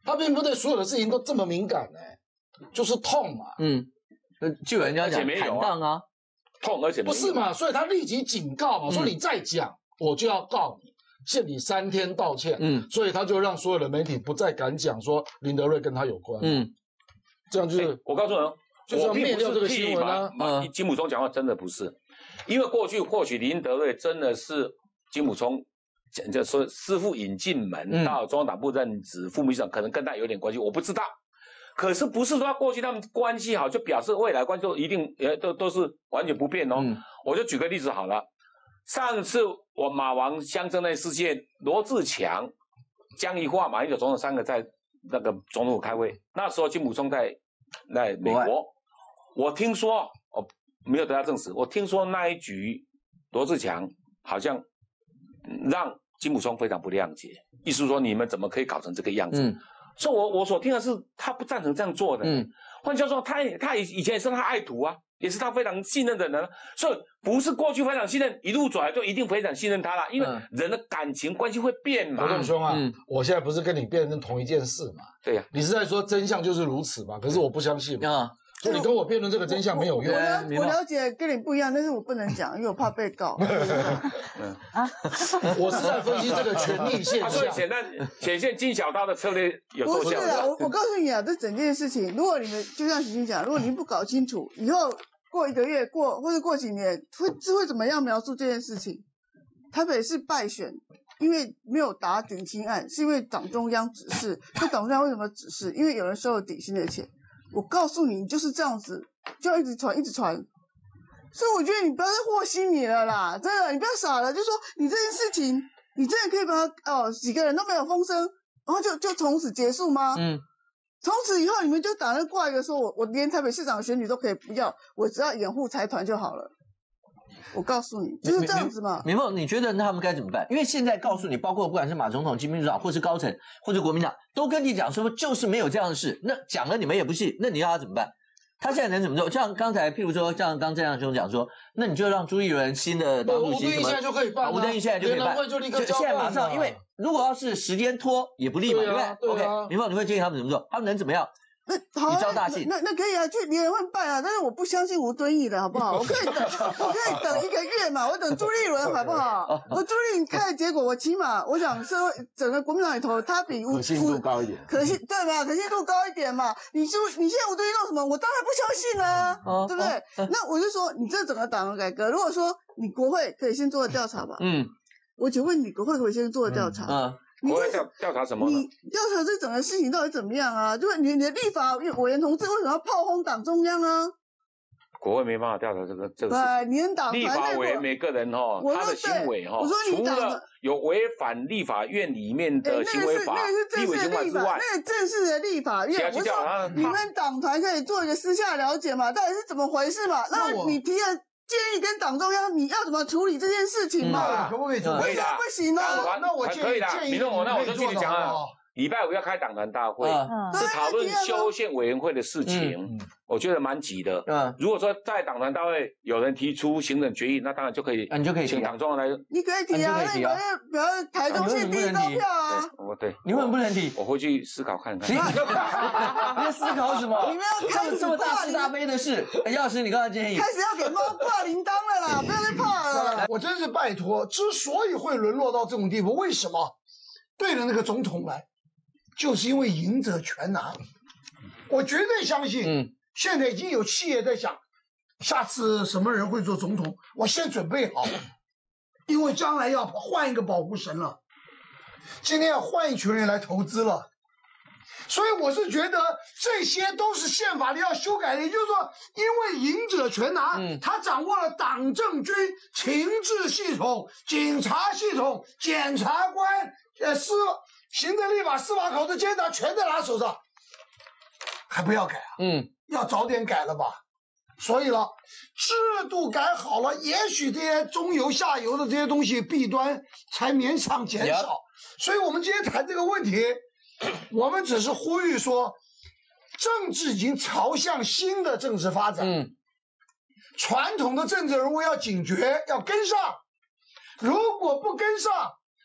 他并不对所有的事情都这么敏感哎，就是痛嘛。 嗯，就有人家讲坦荡啊， 痛而且不是嘛，所以他立即警告嘛，说你再讲我就要告你。限你三天道歉，嗯，所以他就让所有的媒体不再敢讲说林德瑞跟他有关，嗯，这样就是、欸、 我告诉你， 就是要灭掉这个新闻啊。 嗯，金溥聪讲话真的不是，因为过去或许林德瑞真的是金溥聪，就说师父引进门、嗯、到中央党部任职副秘书长，可能跟他有点关系，我不知道。可是不是说他过去他们关系好，就表示未来关系都一定呃都都是完全不变哦。嗯、我就举个例子好了。上次我马王乡镇那事件，罗志强、江宜桦、马英九总统三个在那个总统府开会，那时候金溥聪在在美国，我听说哦没有得到证实，我听说那一局罗志强好像让金溥聪非常不谅解，意思说你们怎么可以搞成这个样子？嗯，所以我我所听的是他不赞成这样做的。嗯，换句话说，他他以以前也是他爱徒啊。也是他非常信任的人，所以不是过去非常信任，一路走来就一定非常信任他了，因为人的感情关系会变嘛。 国栋兄啊，嗯、我现在不是跟你辩论同一件事嘛？ 对呀、啊， 你是在说真相就是如此嘛？可是我不相信啊，所以你跟我辩论这个真相没有用。 我, 我, 了我了解跟你不一样，但是我不能讲，因为我怕被告。 啊，我是在分析这个权力现象。 所以显然显现金小刀的策略有奏效。 不是啊，我我告诉你啊，这整件事情，如果你们就像徐静讲，如果你不搞清楚，以后。过一个月，过或者过几年，会是会怎么样描述这件事情？台北市败选，因为没有打顶薪案，是因为党中央指示。那党中央为什么指示？因为有人收了底薪的钱。我告诉你，就是这样子，就要一直传，一直传。所以我觉得你不要再和稀泥了啦，真的，你不要傻了。就说你这件事情，你真的可以把它哦，几个人都没有风声，然后就就从此结束吗？嗯。从此以后，你们就打那挂一个说，我我连台北市长选举都可以不要，我只要掩护财团就好了。我告诉你，就是这样子嘛。 明凤，你觉得他们该怎么办？因为现在告诉你，包括不管是马总统、金秘书长，或是高层，或者国民党，都跟你讲说，就是没有这样的事。那讲了你们也不信，那你要他怎么办？他现在能怎么做？像刚才，譬如说，像刚这样兄讲说，那你就让朱立伦新的党主席什么， 吴敦义现在就可以办， 吴敦义现在就可以办， 就立刻交办， 现在马上，因为如果要是时间拖也不利嘛，对不对 ？OK， 明凤，你会建议他们怎么做？他们能怎么样？ 那好、啊， 一招大信， 那那可以啊，去联会办啊，但是我不相信吴敦义的好不好？我可以等，我可以等一个月嘛，我等朱立伦好不好？我朱立伦开的结果，我起码我想社会整个国民党里头，他比吴可信度高一点， 可信对吧？可信度高一点嘛。你是你现在吴敦义弄什么？我当然不相信啊，哦、对不对？哦、那我就说，你这整个党的改革，如果说你国会可以先做个调查吧，嗯，我请问你国会可不可以先做个调查？ 嗯。嗯国会调调查什么？ 你调查这整个事情到底怎么样啊？就是你你的立法委员同志为什么要炮轰党中央啊？ 国会没办法调查这个这个事。 对，你们党立法委员每个人哈，他的行为哈，除了有违反立法院里面的行为法、立委行为之外， 那个正式的立法院，我说你们党团可以做一个私下了解嘛，到底是怎么回事嘛？那你提了。建议跟党中央，你要怎么处理这件事情嘛？ 嗯、可不可以做？ 为什么不行呢？ 那我建议， 可以的。 建议你我那我就继续讲啊。礼拜五要开党团大会，嗯、是讨论修宪委员会的事情，嗯、我觉得蛮急的。嗯，如果说在党团大会有人提出行政决议，那当然就可以， 啊、你就可以请党中央来。 你可以提啊，那你不要不要台中县第一高票啊。 我对， 你为什么不能提？ 我回去思考看看。 你在思考什么？ 你们要开始这么大是大悲的事，叶老师，你刚才建议开始要给猫挂铃铛了啦，不要再怕了。 我真是拜托，之所以会沦落到这种地步，为什么？对着那个总统来。就是因为赢者全拿，我绝对相信。嗯，现在已经有企业在想，下次什么人会做总统，我先准备好，因为将来要换一个保护神了，今天要换一群人来投资了，所以我是觉得这些都是宪法里要修改的，也就是说，因为赢者全拿，嗯、他掌握了党政军情治系统、警察系统、检察官、呃司。行政、立法、司法、考试、监察全在他手上，还不要改啊？嗯，要早点改了吧？所以了，制度改好了，也许这些中游、下游的这些东西弊端才勉强减少。Yep. 所以我们今天谈这个问题，我们只是呼吁说，政治已经朝向新的政治发展。嗯，传统的政治人物要警觉，要跟上。如果不跟上，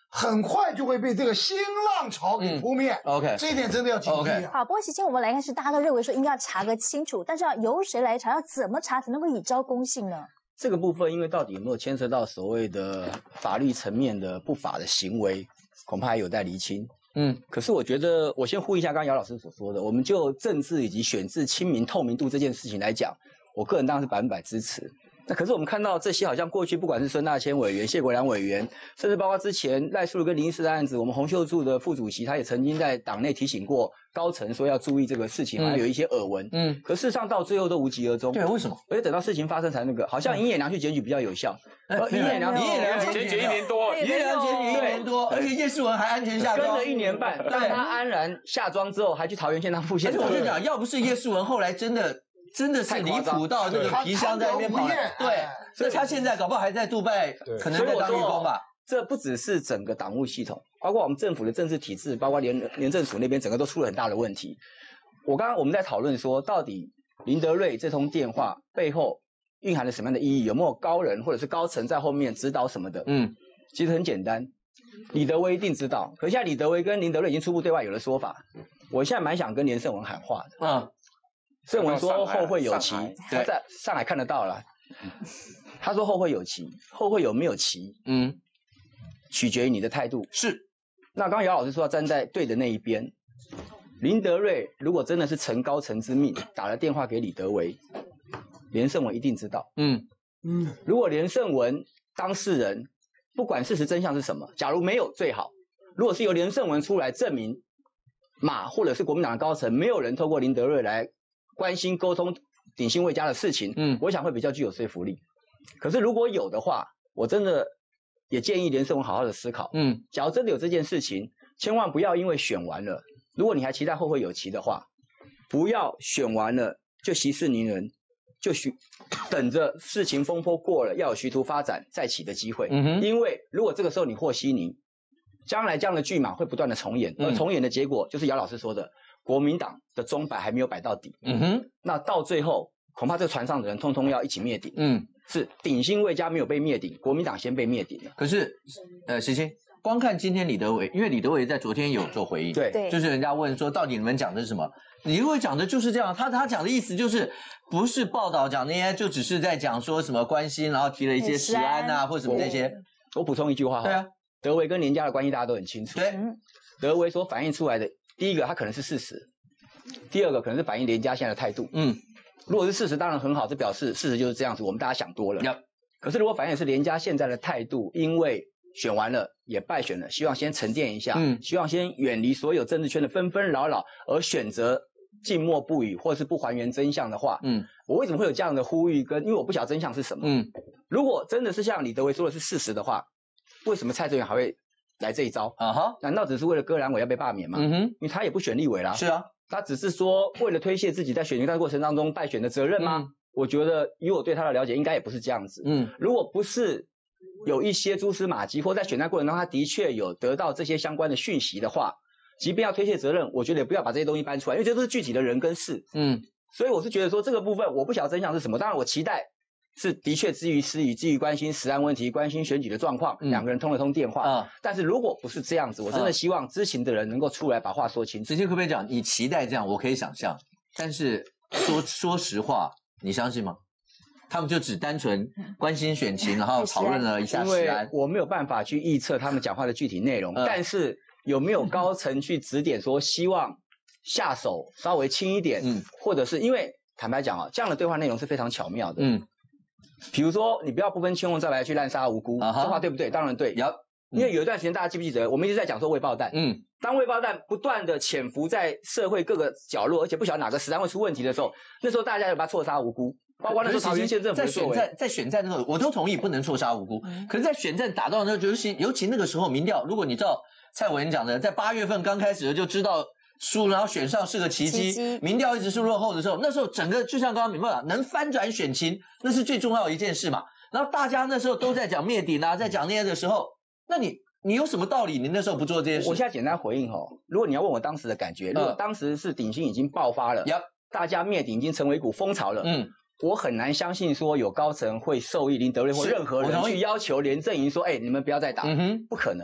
很快就会被这个新浪潮给扑灭。 嗯、OK， 这一点真的要警惕、啊。 好，不过其实我们来看是大家都认为说应该要查个清楚，但是要由谁来查，要怎么查才能够以招公信呢？ 这个部分，因为到底有没有牵涉到所谓的法律层面的不法的行为，恐怕还有待厘清。嗯，可是我觉得，我先呼应一下刚刚姚老师所说的，我们就政治以及选制亲民透明度这件事情来讲，我个人当然是百分百支持。那可是我们看到这些，好像过去不管是孙大千委员、谢国良委员，甚至包括之前赖淑如跟林医师的案子，我们洪秀柱的副主席他也曾经在党内提醒过高层说要注意这个事情，好像有一些耳闻。嗯，可事实上到最后都无疾而终。 对，为什么？ 而且等到事情发生才那个，好像尹衍良去检举比较有效。 尹衍良，尹衍良检举一年多， 尹衍良检举一年多，而且叶世文还安全下庄， 跟了一年半，让他安然下庄之后，还去桃园县当副县长。 而且我跟你讲，要不是叶世文后来真的。真的是离谱到这个皮箱在那边跑，对，所以他现在搞不好还在杜拜，可能在当义工吧。 这不只是整个党务系统，包括我们政府的政治体制，包括廉廉政署那边，整个都出了很大的问题。我刚刚我们在讨论说，到底林德瑞这通电话背后蕴含了什么样的意义？有没有高人或者是高层在后面指导什么的？嗯，其实很简单，李德威一定知道。可是现在李德威跟林德瑞已经初步对外有了说法，我现在蛮想跟连胜文喊话的。嗯。盛文说后会有期，他在上海看得到了。他说后会有期，后会有没有期，嗯，取决于你的态度。 是。 那刚刚姚老师说要站在对的那一边。林德瑞如果真的是承高层之命，打了电话给李德维，连胜文一定知道。嗯嗯。如果连胜文当事人不管事实真相是什么，假如没有最好，如果是由连胜文出来证明马或者是国民党的高层没有人透过林德瑞来关心沟通鼎新卫家的事情，嗯，我想会比较具有说服力。可是如果有的话，我真的也建议连胜文好好的思考，嗯，假如真的有这件事情，千万不要因为选完了，如果你还期待后会有期的话，不要选完了就息事宁人，就许等着事情风波过了，要有徐图发展再起的机会。嗯哼，因为如果这个时候你和稀泥，将来这样的剧码会不断的重演，而重演的结果就是姚老师说的。国民党的钟摆还没有摆到底，嗯哼，那到最后恐怕这个船上的人通通要一起灭顶，嗯，是鼎新卫家没有被灭顶，国民党先被灭顶了。 可是，呃，时清，光看今天李德维，因为李德维在昨天有做回应， 对， 就是人家问说到底你们讲的是什么？李德维讲的就是这样，他他讲的意思就是不是报道讲那些，就只是在讲说什么关心，然后提了一些食安啊或什么这些。 我补充一句话， 对啊， 德维跟连家的关系大家都很清楚， 对， 德维所反映出来的。第一个，它可能是事实；第二个，可能是反映连家现在的态度。嗯，如果是事实，当然很好，这表示事实就是这样子，我们大家想多了。Yep. 可是如果反映的是连家现在的态度，因为选完了也败选了，希望先沉淀一下，嗯，希望先远离所有政治圈的纷纷扰扰，而选择静默不语或是不还原真相的话，嗯，我为什么会有这样的呼吁？跟因为我不晓得真相是什么。嗯，如果真的是像李德维说的是事实的话，为什么蔡正元还会来这一招啊哈？难道只是为了割蓝委要被罢免吗？嗯哼，因为他也不选立委啦。 是啊， 他只是说为了推卸自己在选举过程当中败选的责任吗？嗯、我觉得以我对他的了解，应该也不是这样子。嗯，如果不是有一些蛛丝马迹，或在选战过程当中他的确有得到这些相关的讯息的话，即便要推卸责任，我觉得也不要把这些东西搬出来，因为这都是具体的人跟事。嗯，所以我是觉得说这个部分我不晓得真相是什么，当然我期待。是的确基于私语，基于关心食安问题，关心选举的状况，嗯、两个人通了通电话。啊、嗯，但是如果不是这样子，我真的希望知情的人能够出来把话说清楚。 直接可不可以讲，你期待这样，我可以想象，但是说说实话，你相信吗？他们就只单纯关心选情，然后讨论了一下食安。 我没有办法去预测他们讲话的具体内容，嗯、但是有没有高层去指点说，希望下手稍微轻一点，嗯，或者是因为坦白讲啊，这样的对话内容是非常巧妙的，嗯。比如说，你不要不分青红皂白去滥杀无辜， uh-huh. 这话对不对？当然对。Yep. 因为有一段时间大家记不记得，我们一直在讲说未爆弹。嗯，当未爆弹不断的潜伏在社会各个角落，而且不晓得哪个食安会出问题的时候，那时候大家就把它错杀无辜，包括那时候桃园县政府在选战，在选战那个，我都同意不能错杀无辜。嗯、可是，在选战打到那，尤其尤其那个时候民调，如果你照蔡委员讲的，在八月份刚开始就知道。输，然后选上是个奇迹，奇迹民调一直是落后的时候，那时候整个就像刚刚敏报讲，能翻转选情，那是最重要的一件事嘛。然后大家那时候都在讲灭顶啊，在讲那些的时候，那你你有什么道理？你那时候不做这些事？ 我现在简单回应哦，如果你要问我当时的感觉，如果当时是鼎新已经爆发了，嗯、大家灭顶已经成为一股风潮了，嗯。我很难相信说有高层会授意林德瑞或任何人去要求连阵营说，哎、欸，你们不要再打，嗯哼，不可能。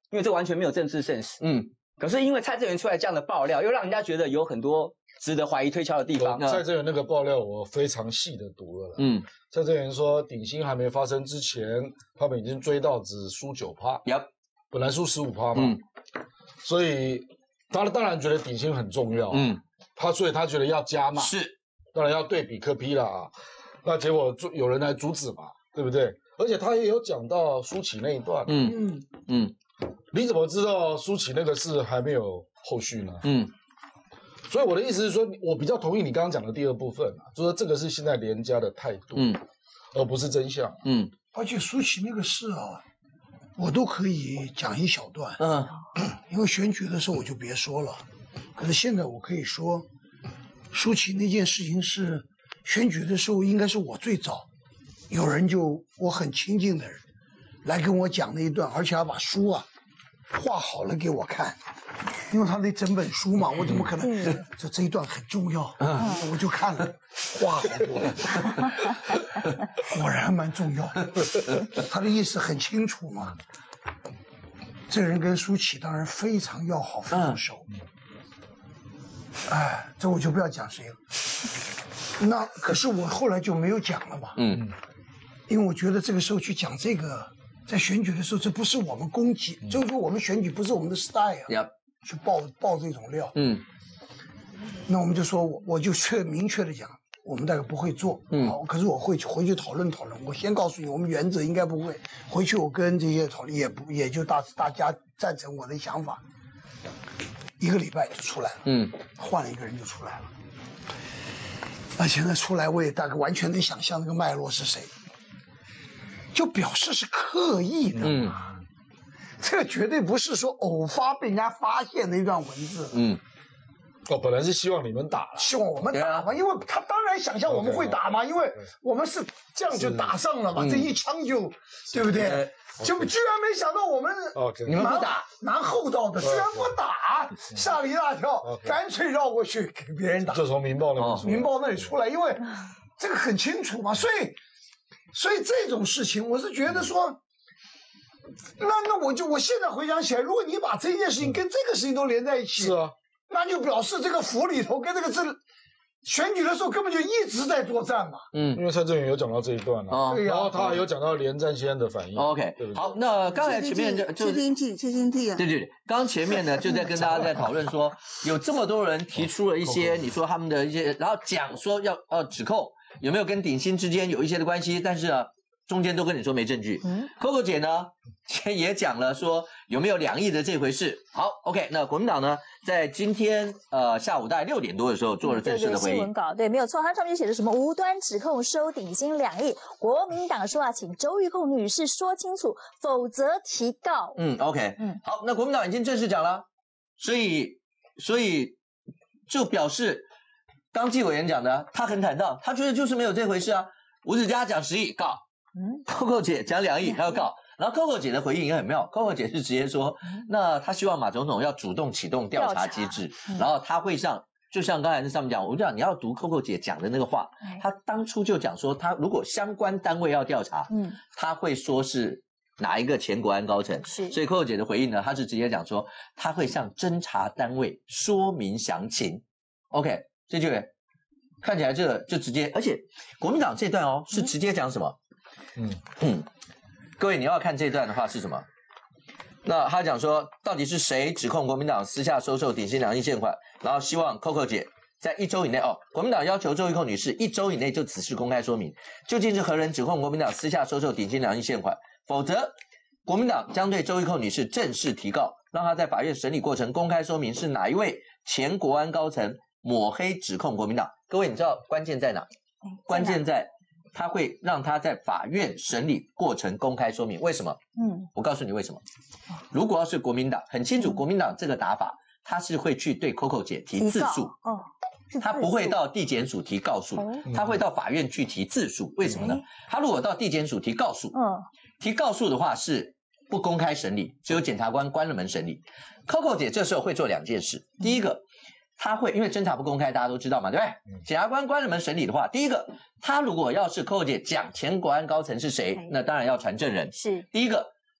因为这完全没有政治现实。嗯，可是因为蔡正元出来这样的爆料，又让人家觉得有很多值得怀疑推敲的地方。 蔡正元那个爆料我非常细的读了。嗯，蔡正元说顶薪还没发生之前，他们已经追到只输九趴，本来输十五趴嘛。嗯，所以他当然觉得顶薪很重要。嗯，他所以他觉得要加嘛。 是， 当然要对比科批啦。那结果有人来阻止嘛，对不对？而且他也有讲到舒淇那一段。嗯嗯嗯，你怎么知道舒淇那个事还没有后续呢？嗯。所以我的意思是说，我比较同意你刚刚讲的第二部分啊，就是说这个是现在连家的态度，嗯，而不是真相， 嗯。而且舒淇那个事啊，我都可以讲一小段，嗯，因为选举的时候我就别说了，可是现在我可以说，舒淇那件事情是选举的时候应该是我最早，有人就我很亲近的人来跟我讲那一段，而且还把书啊画好了给我看。因为他那整本书嘛，我怎么可能？嗯、这这一段很重要，嗯、我就看了，话好多，果然蛮重要。他的意思很清楚嘛。这人跟舒淇当然非常要好，非常熟。哎，这我就不要讲谁了。那可是我后来就没有讲了嘛。嗯，因为我觉得这个时候去讲这个，在选举的时候，这不是我们攻击，嗯、就是说我们选举不是我们的 style 啊。Yep. 去爆爆这种料，嗯，那我们就说，我我就确明确的讲，我们大概不会做，嗯，好，可是我会回去讨论讨论。我先告诉你，我们原则应该不会。回去我跟这些讨论，也不也就大大家赞成我的想法，一个礼拜就出来了，嗯，换了一个人就出来了。那现在出来，我也大概完全能想象那个脉络是谁，就表示是刻意的，嗯。这个绝对不是说偶发被人家发现的一段文字。嗯， 哦，本来是希望你们打了， 希望我们打嘛，因为他当然想象我们会打嘛，因为我们是这样就打上了嘛，这一枪就，对不对？就居然没想到我们你们不打， 蛮厚道的，居然不打，吓了一大跳，干脆绕过去给别人打。 就从民报那里， 民报那里出来，因为这个很清楚嘛，所以，所以这种事情，我是觉得说。那那我就我现在回想起来，如果你把这件事情跟这个事情都连在一起， 是啊， 那就表示这个府里头跟这个这选举的时候根本就一直在作战嘛。 嗯，因为蔡正元有讲到这一段了，哦、然后他还有讲到连战先生的反应。 OK， 对对好，那刚才前面就就听听听听啊， 对对对，刚前面呢就在跟大家在讨论说，有这么多人提出了一些，你说他们的一些，然后讲说要要指控有没有跟鼎新之间有一些的关系，但是呢。中间都跟你说没证据。嗯 ，Coco 姐呢也讲了说有没有两亿的这回事。好 ，OK， 那国民党呢在今天呃下午大概六点多的时候做了正式的回应。 新闻稿对，没有错，它上面就写着什么无端指控收顶薪两亿，国民党说啊，请周玉蔻女士说清楚，否则提告。 嗯 ，OK， 嗯，好，那国民党已经正式讲了，所以所以就表示刚纪委员讲的，他很坦荡，他觉得就是没有这回事啊。吴子嘉讲十亿告。嗯 ，Coco 姐讲两亿，还要告，然后 Coco 姐的回应也很妙 ，Coco 姐是直接说，那她希望马总统要主动启动调查机制，嗯、然后他会像，就像刚才那上面讲，我就讲你要读 Coco 姐讲的那个话，她当初就讲说，她如果相关单位要调查，嗯，她会说是哪一个前国安高层，是，所以 Coco 姐的回应呢，她是直接讲说，她会向侦查单位说明详情 ，OK， 这句看起来这就直接，而且国民党这段哦是直接讲什么？嗯嗯，各位你要看这段的话是什么？那他讲说，到底是谁指控国民党私下收受顶薪两亿现款，然后希望 Coco 姐在一周以内哦，国民党要求周玉蔻女士一周以内就此事公开说明，究竟是何人指控国民党私下收受顶薪两亿现款，否则国民党将对周玉蔻女士正式提告，让她在法院审理过程公开说明是哪一位前国安高层抹黑指控国民党。各位你知道关键在哪？关键在。他会让他在法院审理过程公开说明，为什么？嗯，我告诉你为什么。如果要是国民党，很清楚，国民党这个打法，他是会去对 Coco 姐提自诉，哦，他不会到地检署提告诉，他会到法院去提自诉。为什么呢？他如果到地检署提告诉，嗯，提告诉的话是不公开审理，只有检察官关了门审理。Coco 姐这时候会做两件事，第一个。他会因为侦查不公开，大家都知道嘛，对不对？检察官关了门审理的话，第一个，他如果要是Coco姐讲前国安高层是谁，那当然要传证人。是第一个，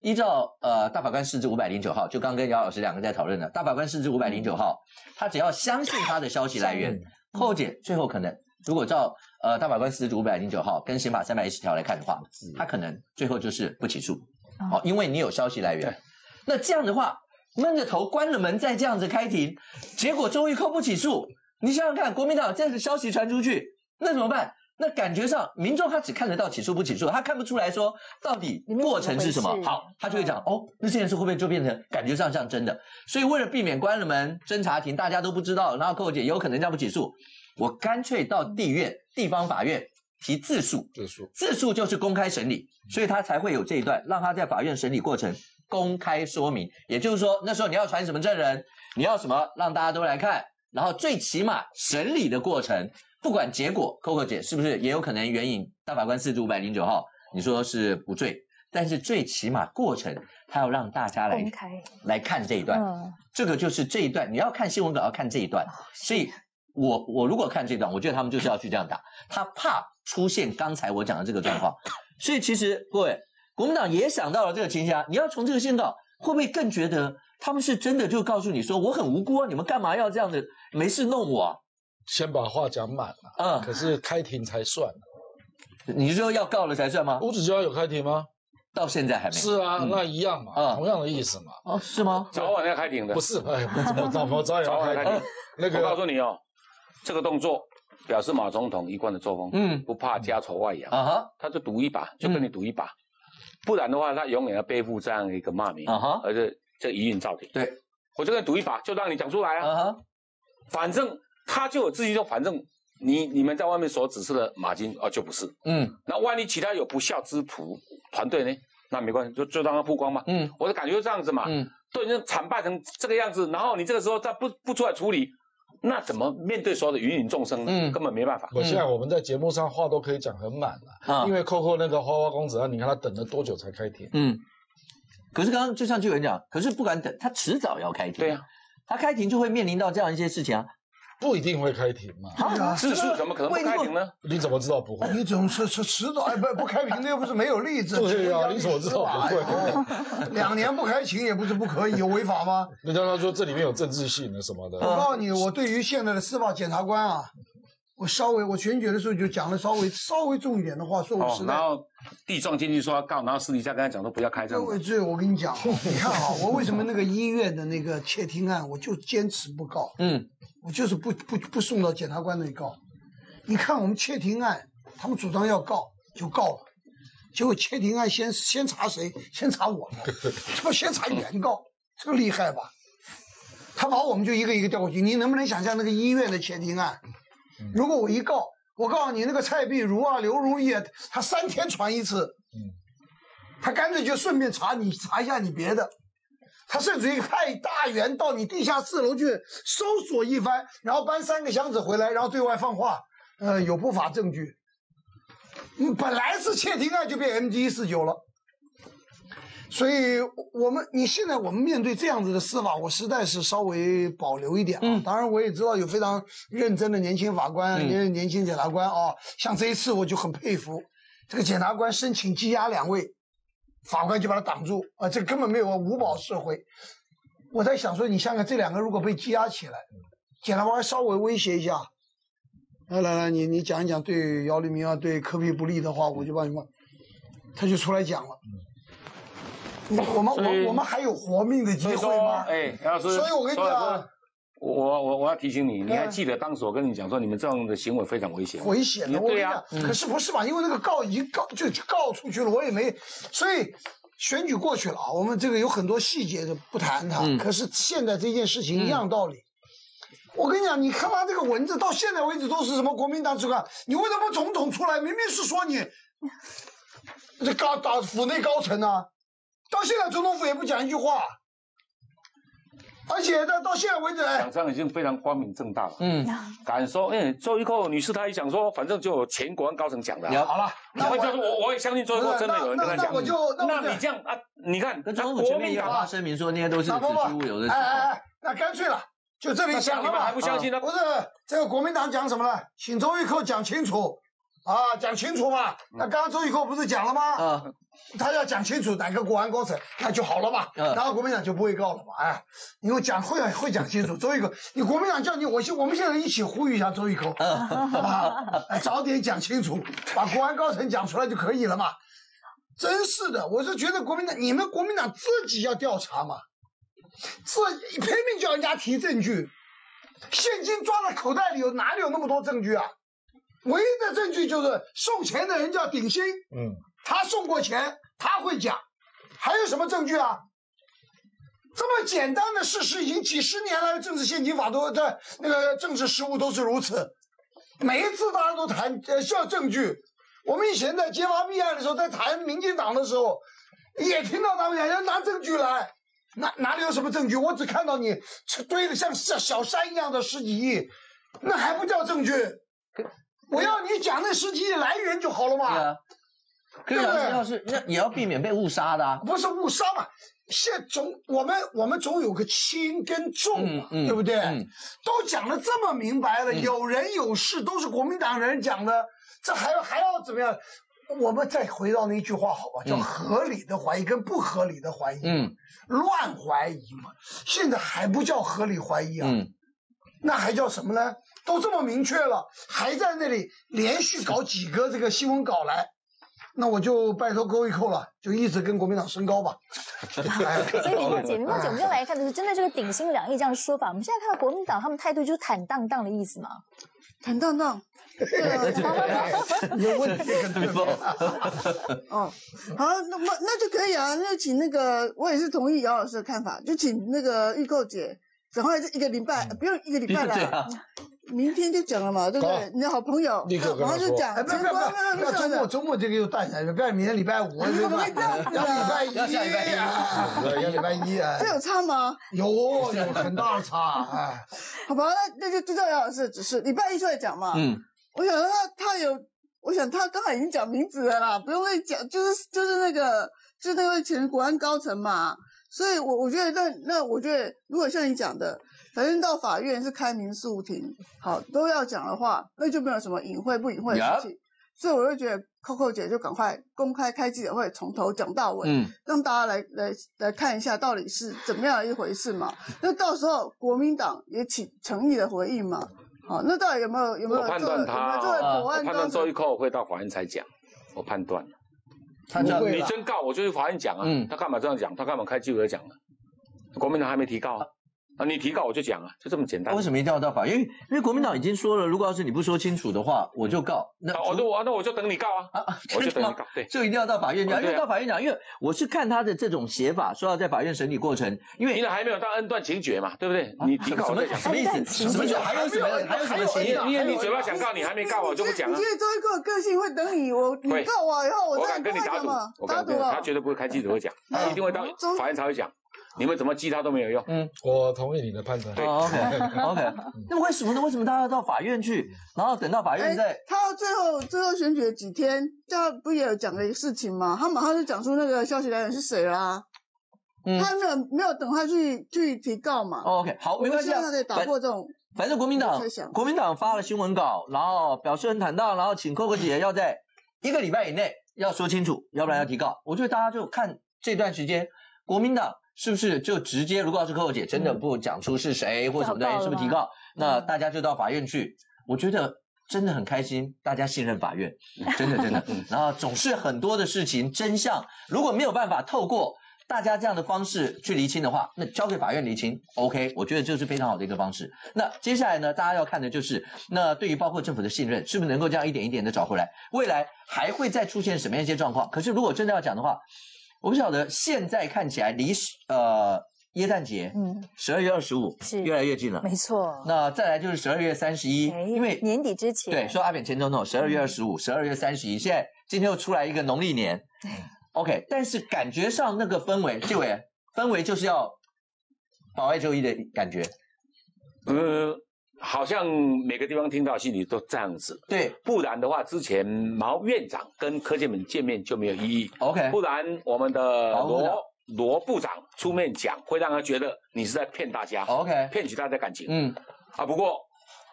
依照呃大法官释字五百零九号，就刚跟姚老师两个在讨论的，大法官释字五百零九号，他只要相信他的消息来源，寇姐最后可能如果照呃大法官释字五百零九号跟刑法三百一十条来看的话，他可能最后就是不起诉，哦，因为你有消息来源。那这样的话，闷着头关了门再这样子开庭，结果周玉蔻不起诉，你想想看，国民党这样的消息传出去，那怎么办？那感觉上，民众他只看得到起诉不起诉，他看不出来说到底过程是什么。好，他就会讲哦，那这件事会不会就变成感觉上像真的？所以为了避免关了门侦查庭大家都不知道，然后寇姐有可能这样不起诉，我干脆到地院、地方法院提自诉。 自诉， 自诉就是公开审理，所以他才会有这一段，让他在法院审理过程公开说明。也就是说，那时候你要传什么证人，你要什么，让大家都来看，然后最起码审理的过程。不管结果 ，Coco 姐是不是也有可能援引大法官释字五百零九号？你说是不罪，但是最起码过程，他要让大家来来看这一段、嗯，这个就是这一段，你要看新闻稿要看这一段，所以我我如果看这段，我觉得他们就是要去这样打，他怕出现刚才我讲的这个状况，所以其实各位国民党也想到了这个情形啊，你要从这个新闻稿会不会更觉得他们是真的就告诉你说我很无辜啊，你们干嘛要这样子没事弄我、啊？ 先把话讲满了，嗯，可是开庭才算。 你是说要告了才算吗？ 五指交有开庭吗？ 到现在还没。 是啊，嗯、那一样嘛、嗯，同样的意思嘛。 哦，是吗？ 早晚要开庭的。 不是，哎，怎么怎么早晚要开庭？那个， 我告诉你哦，这个动作表示马总统一贯的作风，嗯，不怕家丑外扬啊哈，他就赌一把，就跟你赌一把，嗯、不然的话，他永远要背负这样一个骂名啊哈，而且这疑云造庭。 对， 我就跟你赌一把，就让你讲出来啊，啊哈，反正。他就有自己说，反正你你们在外面所指示的马金哦就不是，嗯，那万一其他有不孝之徒团队呢？那没关系，就就让他曝光嘛，嗯，我的感觉就这样子嘛，嗯，都已经惨败成这个样子，然后你这个时候再不不出来处理，那怎么面对所有的芸芸众生呢？嗯，根本没办法。 我现在我们在节目上话都可以讲很满了，啊，因为扣扣那个花花公子啊，你看他等了多久才开庭？嗯， 可是刚刚就像就有人讲，可是不敢等，他迟早要开庭， 对呀、啊， 他开庭就会面临到这样一些事情啊。 不一定会开庭嘛？ 啊，自诉怎么可能不开庭呢？ 你怎么知道不会？ 你总是是迟早哎不不开庭的又不是没有例子。 对呀、啊，你怎么知道不会？ 两年不开庭也不是不可以，有违法吗？ 人家他说这里面有政治性的什么的。 我告诉你，我对于现在的司法检察官啊，我稍微我选举的时候就讲了稍微稍微重一点的话，说我实在。 然后地状经济说要告，然后私底下跟他讲说不要开这样。 各位这我跟你讲，你看啊，我为什么那个医院的那个窃听案，我就坚持不告。嗯。我就是不不不送到检察官那里告，你看我们窃听案，他们主张要告就告了，结果窃听案先先查谁？先查我们，这不先查原告，这个厉害吧？他把我们就一个一个调过去，你能不能想象那个医院的窃听案？如果我一告，我告诉你那个蔡碧如啊、刘如意啊，他三天传一次，他干脆就顺便查你查一下你别的。他甚至于派大员到你地下四楼去搜索一番，然后搬三个箱子回来，然后对外放话，呃，有不法证据。嗯，本来是窃听案就变 M G 一四九了，所以我们你现在我们面对这样子的司法，我实在是稍微保留一点啊。嗯、当然，我也知道有非常认真的年轻法官、嗯、年年轻检察官啊，像这一次我就很佩服这个检察官申请羁押两位。法官就把他挡住啊！这根本没有无保释回。我在想说，你想想这两个如果被羁押起来，检察官稍微威胁一下，来来来，你你讲一讲对姚立明啊、对柯 P 不利的话，我就帮你们，他就出来讲了。我们我我们还有活命的机会吗？ 哎，杨老师， 所以我跟你讲。 我我我要提醒你，你还记得当时我跟你讲说，你们这样的行为非常危险， 危险的。 对呀、 嗯，可是不是嘛？因为那个告已经告就告出去了，我也没，所以选举过去了啊。我们这个有很多细节的不谈它、嗯，可是现在这件事情一样道理。嗯、我跟你讲，你看他这个文字到现在为止都是什么国民党主管，你为什么总统出来明明是说你这高打府内高层啊，到现在总统府也不讲一句话。而且到到现在为止， 讲上已经非常光明正大了。嗯，敢说，哎，周玉蔻女士她一讲说，反正就有前国安高层讲的、啊。 好了， 那我就是我，我也相信周玉蔻真的有人跟他讲。 那我就那你这样啊，你看， 跟总统前面也发声明说那些都是子虚乌有的。 哎哎哎，那干脆了，就这里讲了吧？ 还不相信呢？ 不是这个国民党讲什么了？请周玉蔻讲清楚， 啊，讲清楚嘛。那刚刚周玉蔻不是讲了吗？啊，他要讲清楚哪个国安高层，那就好了嘛。然后国民党就不会告了嘛。哎，因为讲会会讲清楚。周玉蔻，你国民党叫你，我现我们现在一起呼吁一下周玉蔻，好吧？早点讲清楚，把国安高层讲出来就可以了嘛。真是的，我是觉得国民党，你们国民党自己要调查嘛，自拼命叫人家提证据，现金抓在口袋里有哪里有那么多证据啊？唯一的证据就是送钱的人叫鼎新，嗯，他送过钱，他会讲，还有什么证据啊？这么简单的事实，已经几十年来的政治献金法都在那个政治实务都是如此，每一次大家都谈呃需要证据。我们以前在揭发弊案的时候，在谈民进党的时候，也听到他们讲要拿证据来，哪哪里有什么证据？我只看到你堆的像像小山一样的十几亿，那还不叫证据？我要你讲那十几亿来源就好了嘛。 对啊，可是老师要是那也要避免被误杀的啊。 不是误杀嘛？现总我们我们总有个轻跟重嘛，嗯嗯、对不对？嗯、都讲得这么明白了，嗯、有人有事都是国民党人讲的。这还要还要怎么样？我们再回到那句话好吧，叫合理的怀疑跟不合理的怀疑，嗯，乱怀疑嘛。现在还不叫合理怀疑啊，嗯，那还叫什么呢？都这么明确了，还在那里连续搞几个这个新闻稿来，那我就拜托各位扣了，就一直跟国民党升高吧。 所以明慧姐，明慧姐，我们就来看的是针对这个鼎新两亿这样的说法，我们现在看到国民党他们态度就是坦荡荡的意思嘛？ 坦荡荡。 有问题跟对方。 哦，好，那么那就可以啊，那就请那个，我也是同意姚老师的看法，就请那个玉蔻姐，赶快这一个礼拜，不用一个礼拜了，明天就讲了嘛，对不对？你的好朋友，然后就讲， 不要不要不要，周末周末这个又带起来，不要明天礼拜五，对吧？要礼拜一，要下礼拜一啊，要礼拜一啊， 这有差吗？ 有有很大的差，哎， 好吧，那那就知道姚老师的指示，礼拜一出来讲嘛，嗯。我想他他有，我想他刚才已经讲名字了啦，不用再讲，就是就是那个就是那位前国安高层嘛，所以我我觉得那那我觉得如果像你讲的，反正到法院是开民诉庭，好都要讲的话，那就没有什么隐晦不隐晦的事情， yep. 所以我就觉得扣扣姐就赶快公开开记者会，从头讲到尾，嗯，让大家来来来看一下到底是怎么样的一回事嘛，那到时候国民党也起诚意的回应嘛。好，那到底有没有有没有？ 我判断他，我判断周玉蔻会到法院才讲，我判断了。他讲你真告，我就去法院讲啊。嗯，他干嘛这样讲？他干嘛开记者会讲呢？国民党还没提告啊。啊，你提告我就讲啊，就这么简单。 为什么一定要到法院？因为因为国民党已经说了，如果要是你不说清楚的话，我就告。 那哦，那我那我就等你告啊，啊我就等你告。对， 就一定要到法院讲，因为到法院讲，因为我是看他的这种写法，说要在法院审理过程，因为你还没有到恩断情绝嘛，对不对？你提告什么什么意思？什么还有什么还有什么协议？ 因为你嘴巴想告，你还没告，我就不讲了。 你觉得周玉蔻个性会等你我你告我以后， 我敢跟你打赌，我敢跟他绝对不会开记者会讲，他一定会到法院才会讲。你们怎么激他都没有用。嗯， 我同意你的判断。 对 ，OK OK。那为什么呢？为什么他要到法院去，然后等到法院再？ 欸、他最后最后选举的几天，他不也有讲个事情吗？他马上就讲出那个消息来源是谁啦。嗯，他没有没有等他去去提告嘛。 哦、OK， 好，没关系、啊。 他可以打破这种。 反正国民党国民党发了新闻稿，然后表示很坦荡，然后请扣扣姐要在一个礼拜以内要说清楚，要不然要提告。我觉得大家就看这段时间，国民党。是不是就直接？如果要是扣扣姐真的不讲出是谁、嗯、或什么的，是不是提告？那大家就到法院去。我觉得真的很开心，大家信任法院，真的真的。然后总是很多的事情真相，如果没有办法透过大家这样的方式去厘清的话，那交给法院厘清 ，OK， 我觉得这是非常好的一个方式。那接下来呢，大家要看的就是，那对于包括政府的信任，是不是能够这样一点一点的找回来？未来还会再出现什么样一些状况？可是如果真的要讲的话，我不晓得，现在看起来离呃耶诞节，嗯，十二月二十五是越来越近了， 没错。 那再来就是十二月三十一，因为年底之前， 对，说阿扁前总统十二月二十五、十二月三十一，现在今天又出来一个农历年，对 ，OK， 但是感觉上那个氛围，纪委氛围就是要保外就医的感觉， 呃。好像每个地方听到心里都这样子， 对， 不然的话，之前毛院长跟柯建铭见面就没有意义。 OK， 不然我们的罗罗部长出面讲，会让他觉得你是在骗大家 ，OK， 骗取大家感情。嗯，啊，不过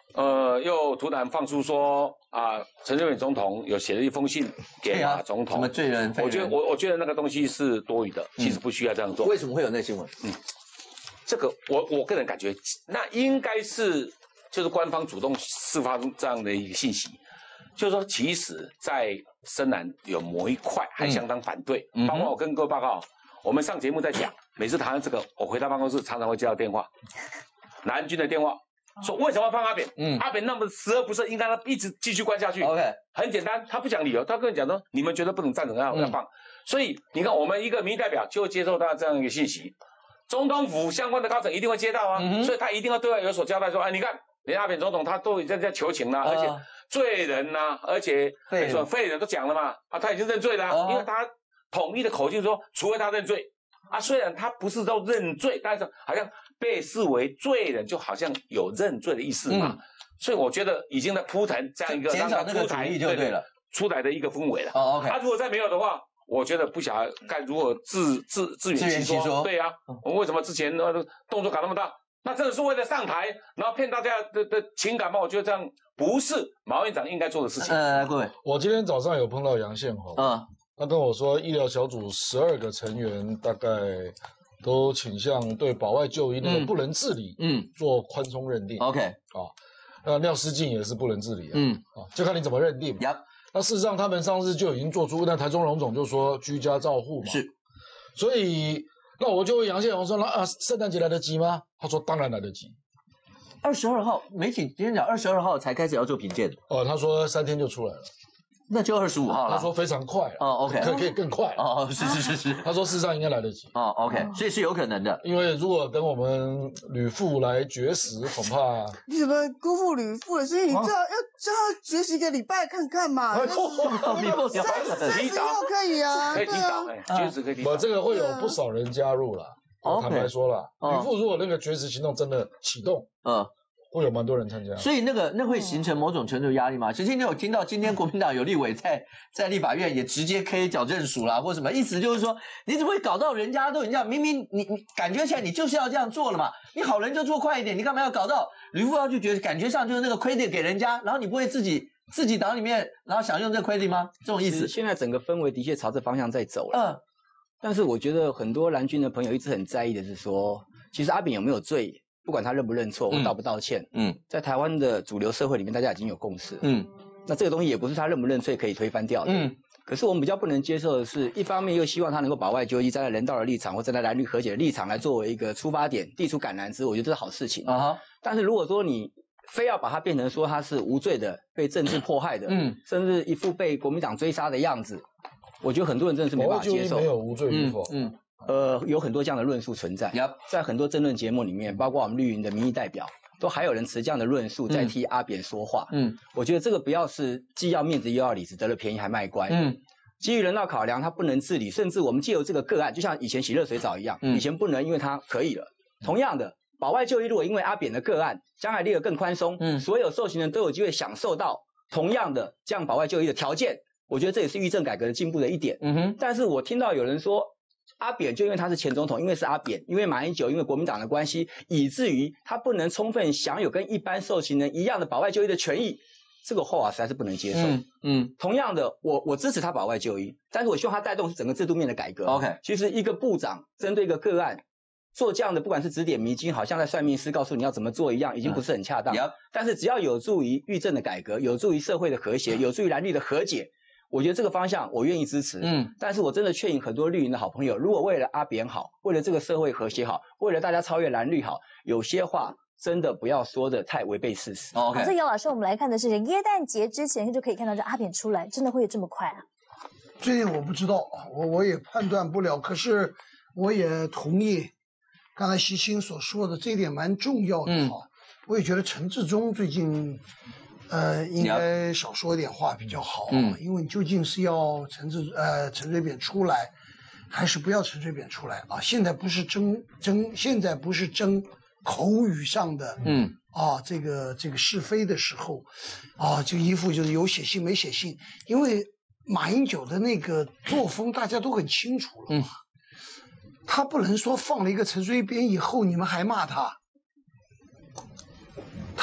呃，又突然放出说啊，陈水扁总统有写了一封信给马总统， 什么罪人？ 我觉得我我觉得那个东西是多余的，其实不需要这样做。 为什么会有那新闻？ 嗯，这个我我个人感觉，那应该是就是官方主动释放这样的一个信息，就是说，其实，在深蓝有某一块还相当反对，嗯、包括我跟各位报告，我们上节目在讲，每次谈到这个，我回到办公室常常会接到电话，蓝军的电话。说为什么要放阿扁？嗯，阿扁那么十恶不赦，应该他一直继续关下去。 OK， 很简单，他不讲理由，他跟你讲说，你们觉得不能赞成要要放。嗯、所以你看，我们一个民意代表就接受到这样一个信息，总统府相关的高层一定会接到啊，嗯、所以他一定要对外有所交代，说，哎，你看，连阿扁总统他都已经在求情了，呃、而且罪人呐、啊，而且说废人都讲了嘛，啊，他已经认罪了、啊，呃、因为他统一的口径说，除非他认罪。啊，虽然他不是都认罪，但是好像被视为罪人，就好像有认罪的意思嘛。嗯、所以我觉得已经在铺陈这样一个减少那个阻力就对了， 出来的一个氛围了。 哦 ，OK。 他、啊、如果再没有的话，我觉得不晓得该如何自自自圆其说。对呀、啊，我们为什么之前呃动作搞那么大？那真的是为了上台，然后骗大家的的情感吗？我觉得这样不是毛院长应该做的事情。 呃，各位， 我今天早上有碰到杨宪宏。嗯。他跟我说，医疗小组十二个成员大概都倾向对保外就医那个不能自理，嗯，做宽松认定。 OK， 啊，那尿失禁也是不能自理，嗯，啊，就看你怎么认定。 Yep. 那事实上，他们上次就已经做出，那台中荣总就说居家照护嘛， 是。 所以，那我就问杨宪宏说，那啊，圣诞节来得及吗？他说当然来得及。 二十二号，媒体今天讲二十二号才开始要做评鉴。 哦，他说三天就出来了。 那就二十五号了。 他说非常快哦 ，OK， 可可以更快哦，是是是是。 他说事实上应该来得及哦 ，OK， 所以是有可能的。 因为如果等我们吕父来绝食，恐怕你怎么辜负吕父了？所以你最好要叫他绝食一个礼拜看看嘛。 吕父三三十六可以啊， 可以提早，绝食可以提早。 我这个会有不少人加入了。我坦白说了，吕父如果那个绝食行动真的启动，嗯。会有蛮多人参加， 所以那个那会形成某种程度压力吗？其实今天有听到，今天国民党有立委在在立法院也直接 K 矫正署啦，或什么，意思就是说，你怎么会搞到人家都已经这样？明明你你感觉起来你就是要这样做了嘛，你好人就做快一点，你干嘛要搞到吕副要就觉得感觉上就是那个 credit 给人家，然后你不会自己自己党里面然后享用这个 credit 吗？这种意思。 现在整个氛围的确朝这方向在走了，嗯，但是我觉得很多蓝军的朋友一直很在意的是说，其实阿扁有没有罪？不管他认不认错，或道不道歉，嗯，在台湾的主流社会里面，大家已经有共识，嗯，那这个东西也不是他认不认罪可以推翻掉的，嗯，可是我们比较不能接受的是，一方面又希望他能够保外就医，站在人道的立场或站在蓝绿和解的立场来作为一个出发点，递出橄榄枝，我觉得这是好事情啊。但是如果说你非要把它变成说他是无罪的、被政治迫害的，嗯，甚至一副被国民党追杀的样子，我觉得很多人真的是没办法接受。 没有无罪与否， 嗯。嗯呃，有很多这样的论述存在， yep. 在很多政论节目里面，包括我们绿营的民意代表，都还有人持这样的论述在替阿扁说话。嗯，我觉得这个不要是既要面子又要里子，得了便宜还卖乖。嗯，基于人道考量，他不能治理，甚至我们借由这个个案，就像以前洗热水澡一样，嗯、以前不能，因为他可以了。同样的，保外就医如果因为阿扁的个案，将来立得更宽松，嗯，所有受刑人都有机会享受到同样的这样保外就医的条件，我觉得这也是狱政改革的进步的一点。嗯哼，但是我听到有人说。阿扁就因为他是前总统，因为是阿扁，因为马英九，因为国民党的关系，以至于他不能充分享有跟一般受刑人一样的保外就医的权益，这个话实在是不能接受。嗯，嗯同样的，我我支持他保外就医，但是我希望他带动是整个制度面的改革。OK， 其实一个部长针对一个个案做这样的，不管是指点迷津，好像在算命师告诉你要怎么做一样，已经不是很恰当。嗯、但是只要有助于狱政的改革，有助于社会的和谐，有助于蓝绿的和解。我觉得这个方向我愿意支持，嗯，但是我真的劝引很多绿营的好朋友，如果为了阿扁好，为了这个社会和谐好，为了大家超越蓝绿好，有些话真的不要说的太违背事实。 OK， 所以姚老师，我们来看的是耶诞节之前就可以看到这阿扁出来，真的会有这么快啊？ 这点我不知道，我我也判断不了。可是我也同意刚才习清所说的，这一点蛮重要的哈。嗯、我也觉得陈致中最近。呃，应该少说一点话比较好，嗯，因为你究竟是要陈致呃陈水扁出来，还是不要陈水扁出来啊？现在不是争争，现在不是争口语上的，嗯啊，这个这个是非的时候，啊，这个一副就是有写信没写信，因为马英九的那个作风大家都很清楚了，嗯，他不能说放了一个陈水扁以后你们还骂他。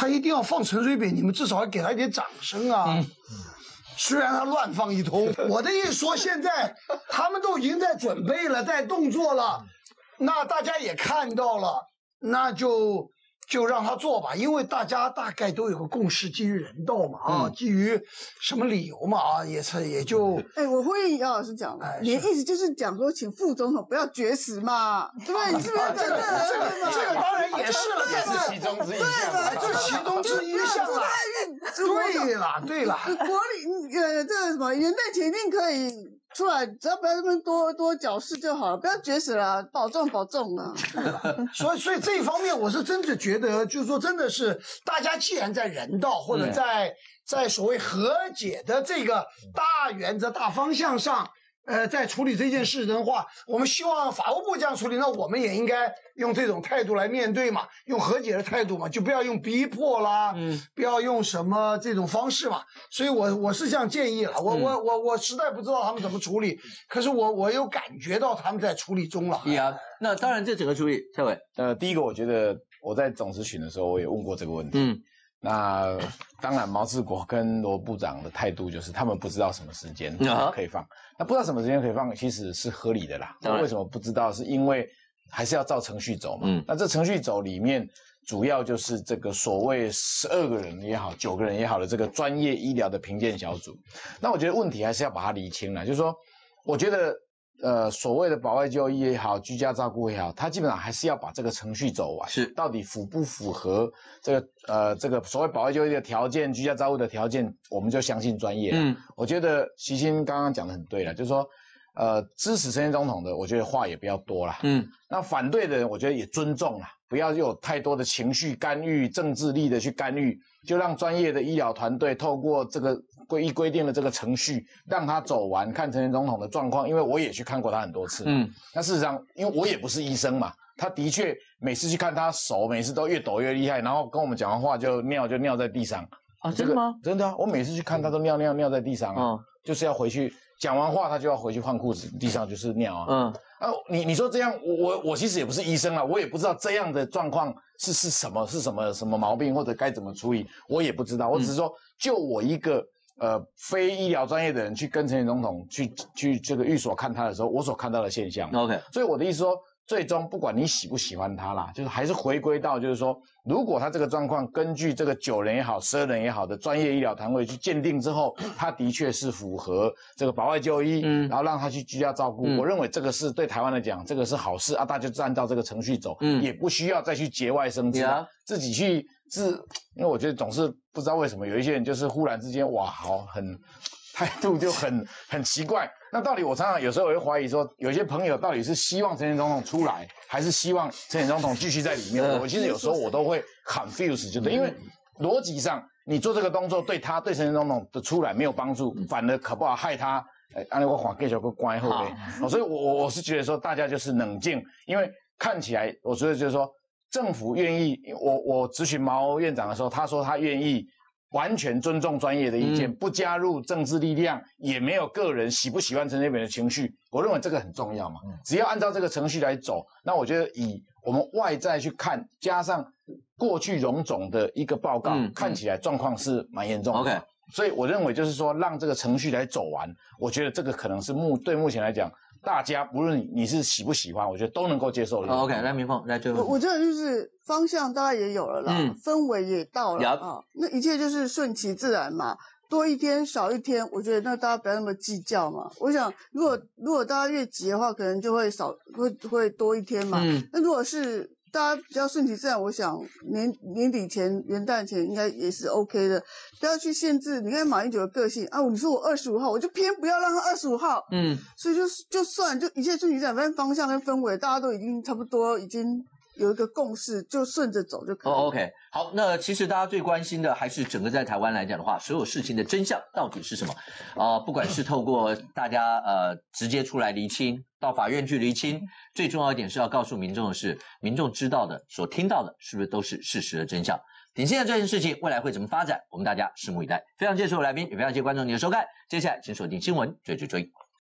他一定要放陈水扁，你们至少要给他一点掌声啊。嗯虽然他乱放一通，我的意思说，现在他们都已经在准备了，在动作了，那大家也看到了，那就就让他做吧，因为大家大概都有个共识，基于人道嘛啊，嗯、基于什么理由嘛啊，也是也就哎，我呼应姚老师讲的，哎、你的意思就是讲说，请副总统不要绝食嘛，对不对？你是不是这个这个这个当然也是了， 这是其中之一项， 这其中之一项了。对了对了， 国里呃这个什么元旦前一定可以出来，只要不要这么多多搅事就好了，不要绝食了，保重保重啊。 所以所以这一方面，我是真的觉得，就是说，真的是大家既然在人道或者在、嗯、在所谓和解的这个大原则、大方向上。呃，在处理这件事的话，我们希望法务部这样处理，那我们也应该用这种态度来面对嘛，用和解的态度嘛，就不要用逼迫啦，嗯，不要用什么这种方式嘛。所以我我是这样建议了，我、嗯、我我我实在不知道他们怎么处理，可是我我有感觉到他们在处理中了。 呀，那当然这整个处理，蔡委， 呃，第一个我觉得我在总咨询的时候，我也问过这个问题，嗯。那当然，毛治国跟罗部长的态度就是他们不知道什么时间可以放。那不知道什么时间可以放，其实是合理的啦。那为什么不知道？是因为还是要照程序走嘛。嗯。那这程序走里面，主要就是这个所谓十二个人也好，九个人也好的这个专业医疗的评鉴小组。那我觉得问题还是要把它厘清了，就是说，我觉得。呃，所谓的保外就医也好，居家照顾也好，它基本上还是要把这个程序走完。是，到底符不符合这个呃这个所谓保外就医的条件、居家照顾的条件，我们就相信专业了。嗯，我觉得习新刚刚讲的很对了，就是说，呃，支持陈前总统的，我觉得话也不要多了。嗯，那反对的人，我觉得也尊重了，不要有太多的情绪干预、政治力的去干预，就让专业的医疗团队透过这个。规一规定的这个程序，让他走完看陈前总统的状况，因为我也去看过他很多次。嗯，那事实上，因为我也不是医生嘛，他的确每次去看他手，每次都越抖越厉害，然后跟我们讲完话就尿就尿在地上。 啊，真的吗？ 真的啊，我每次去看他都尿尿尿在地上啊，嗯、就是要回去讲完话他就要回去换裤子，地上就是尿啊。嗯，啊，你你说这样，我我我其实也不是医生啊，我也不知道这样的状况是是什么是什么什么毛病或者该怎么处理，我也不知道，我只是说就我一个。呃，非医疗专业的人去跟陈前总统去去这个寓所看他的时候，我所看到的现象。OK， 所以我的意思说，最终不管你喜不喜欢他啦，就是还是回归到就是说，如果他这个状况根据这个九人也好、十二人也好的专业医疗团队去鉴定之后，他的确是符合这个保外就医，嗯，然后让他去居家照顾，嗯、我认为这个是对台湾来讲，这个是好事啊，大家就按照这个程序走，嗯，也不需要再去节外生枝，啊、自己去。是，因为我觉得总是不知道为什么有一些人就是忽然之间哇，好很态度就很很奇怪。那到底我常常有时候我会怀疑说，有些朋友到底是希望陈前总统出来，还是希望陈前总统继续在里面？我其实有时候我都会 confuse， 就对，因为逻辑上你做这个动作对他对陈前总统的出来没有帮助，反而可不好害他。哎，按我话继续个关后嘞，所以我我我是觉得说大家就是冷静，因为看起来我觉得就是说。政府愿意，我我咨询毛院长的时候，他说他愿意完全尊重专业的意见，嗯、不加入政治力量，也没有个人喜不喜欢陈水扁的情绪。我认为这个很重要嘛，嗯、只要按照这个程序来走，那我觉得以我们外在去看，加上过去荣总的一个报告，嗯、看起来状况是蛮严重的。OK， 所以我认为就是说，让这个程序来走完，我觉得这个可能是目对目前来讲。大家不论你是喜不喜欢，我觉得都能够接受的。 Oh, OK， 来明凤，来最后， 我我觉得就是方向大概也有了啦，嗯、氛围也到了啊，那一切就是顺其自然嘛。多一天少一天，我觉得那大家不要那么计较嘛。我想，如果如果大家越急的话，可能就会少会会多一天嘛。嗯，那如果是大家比较顺其自然，我想年年底前、元旦前应该也是 OK 的，不要去限制。你看马英九的个性啊，你说我二十五号，我就偏不要让他二十五号。嗯，所以就就算就一切顺其自然，反正方向跟氛围大家都已经差不多，已经有一个共识，就顺着走就可以了。 哦 ，OK， 好，那其实大家最关心的还是整个在台湾来讲的话，所有事情的真相到底是什么？啊、呃，不管是透过大家呃直接出来厘清。到法院去厘清，最重要一点是要告诉民众的是，民众知道的、所听到的，是不是都是事实的真相？顶新的这件事情未来会怎么发展，我们大家拭目以待。非常谢谢所有来宾，也非常谢谢观众您的收看。接下来请锁定新闻追追追。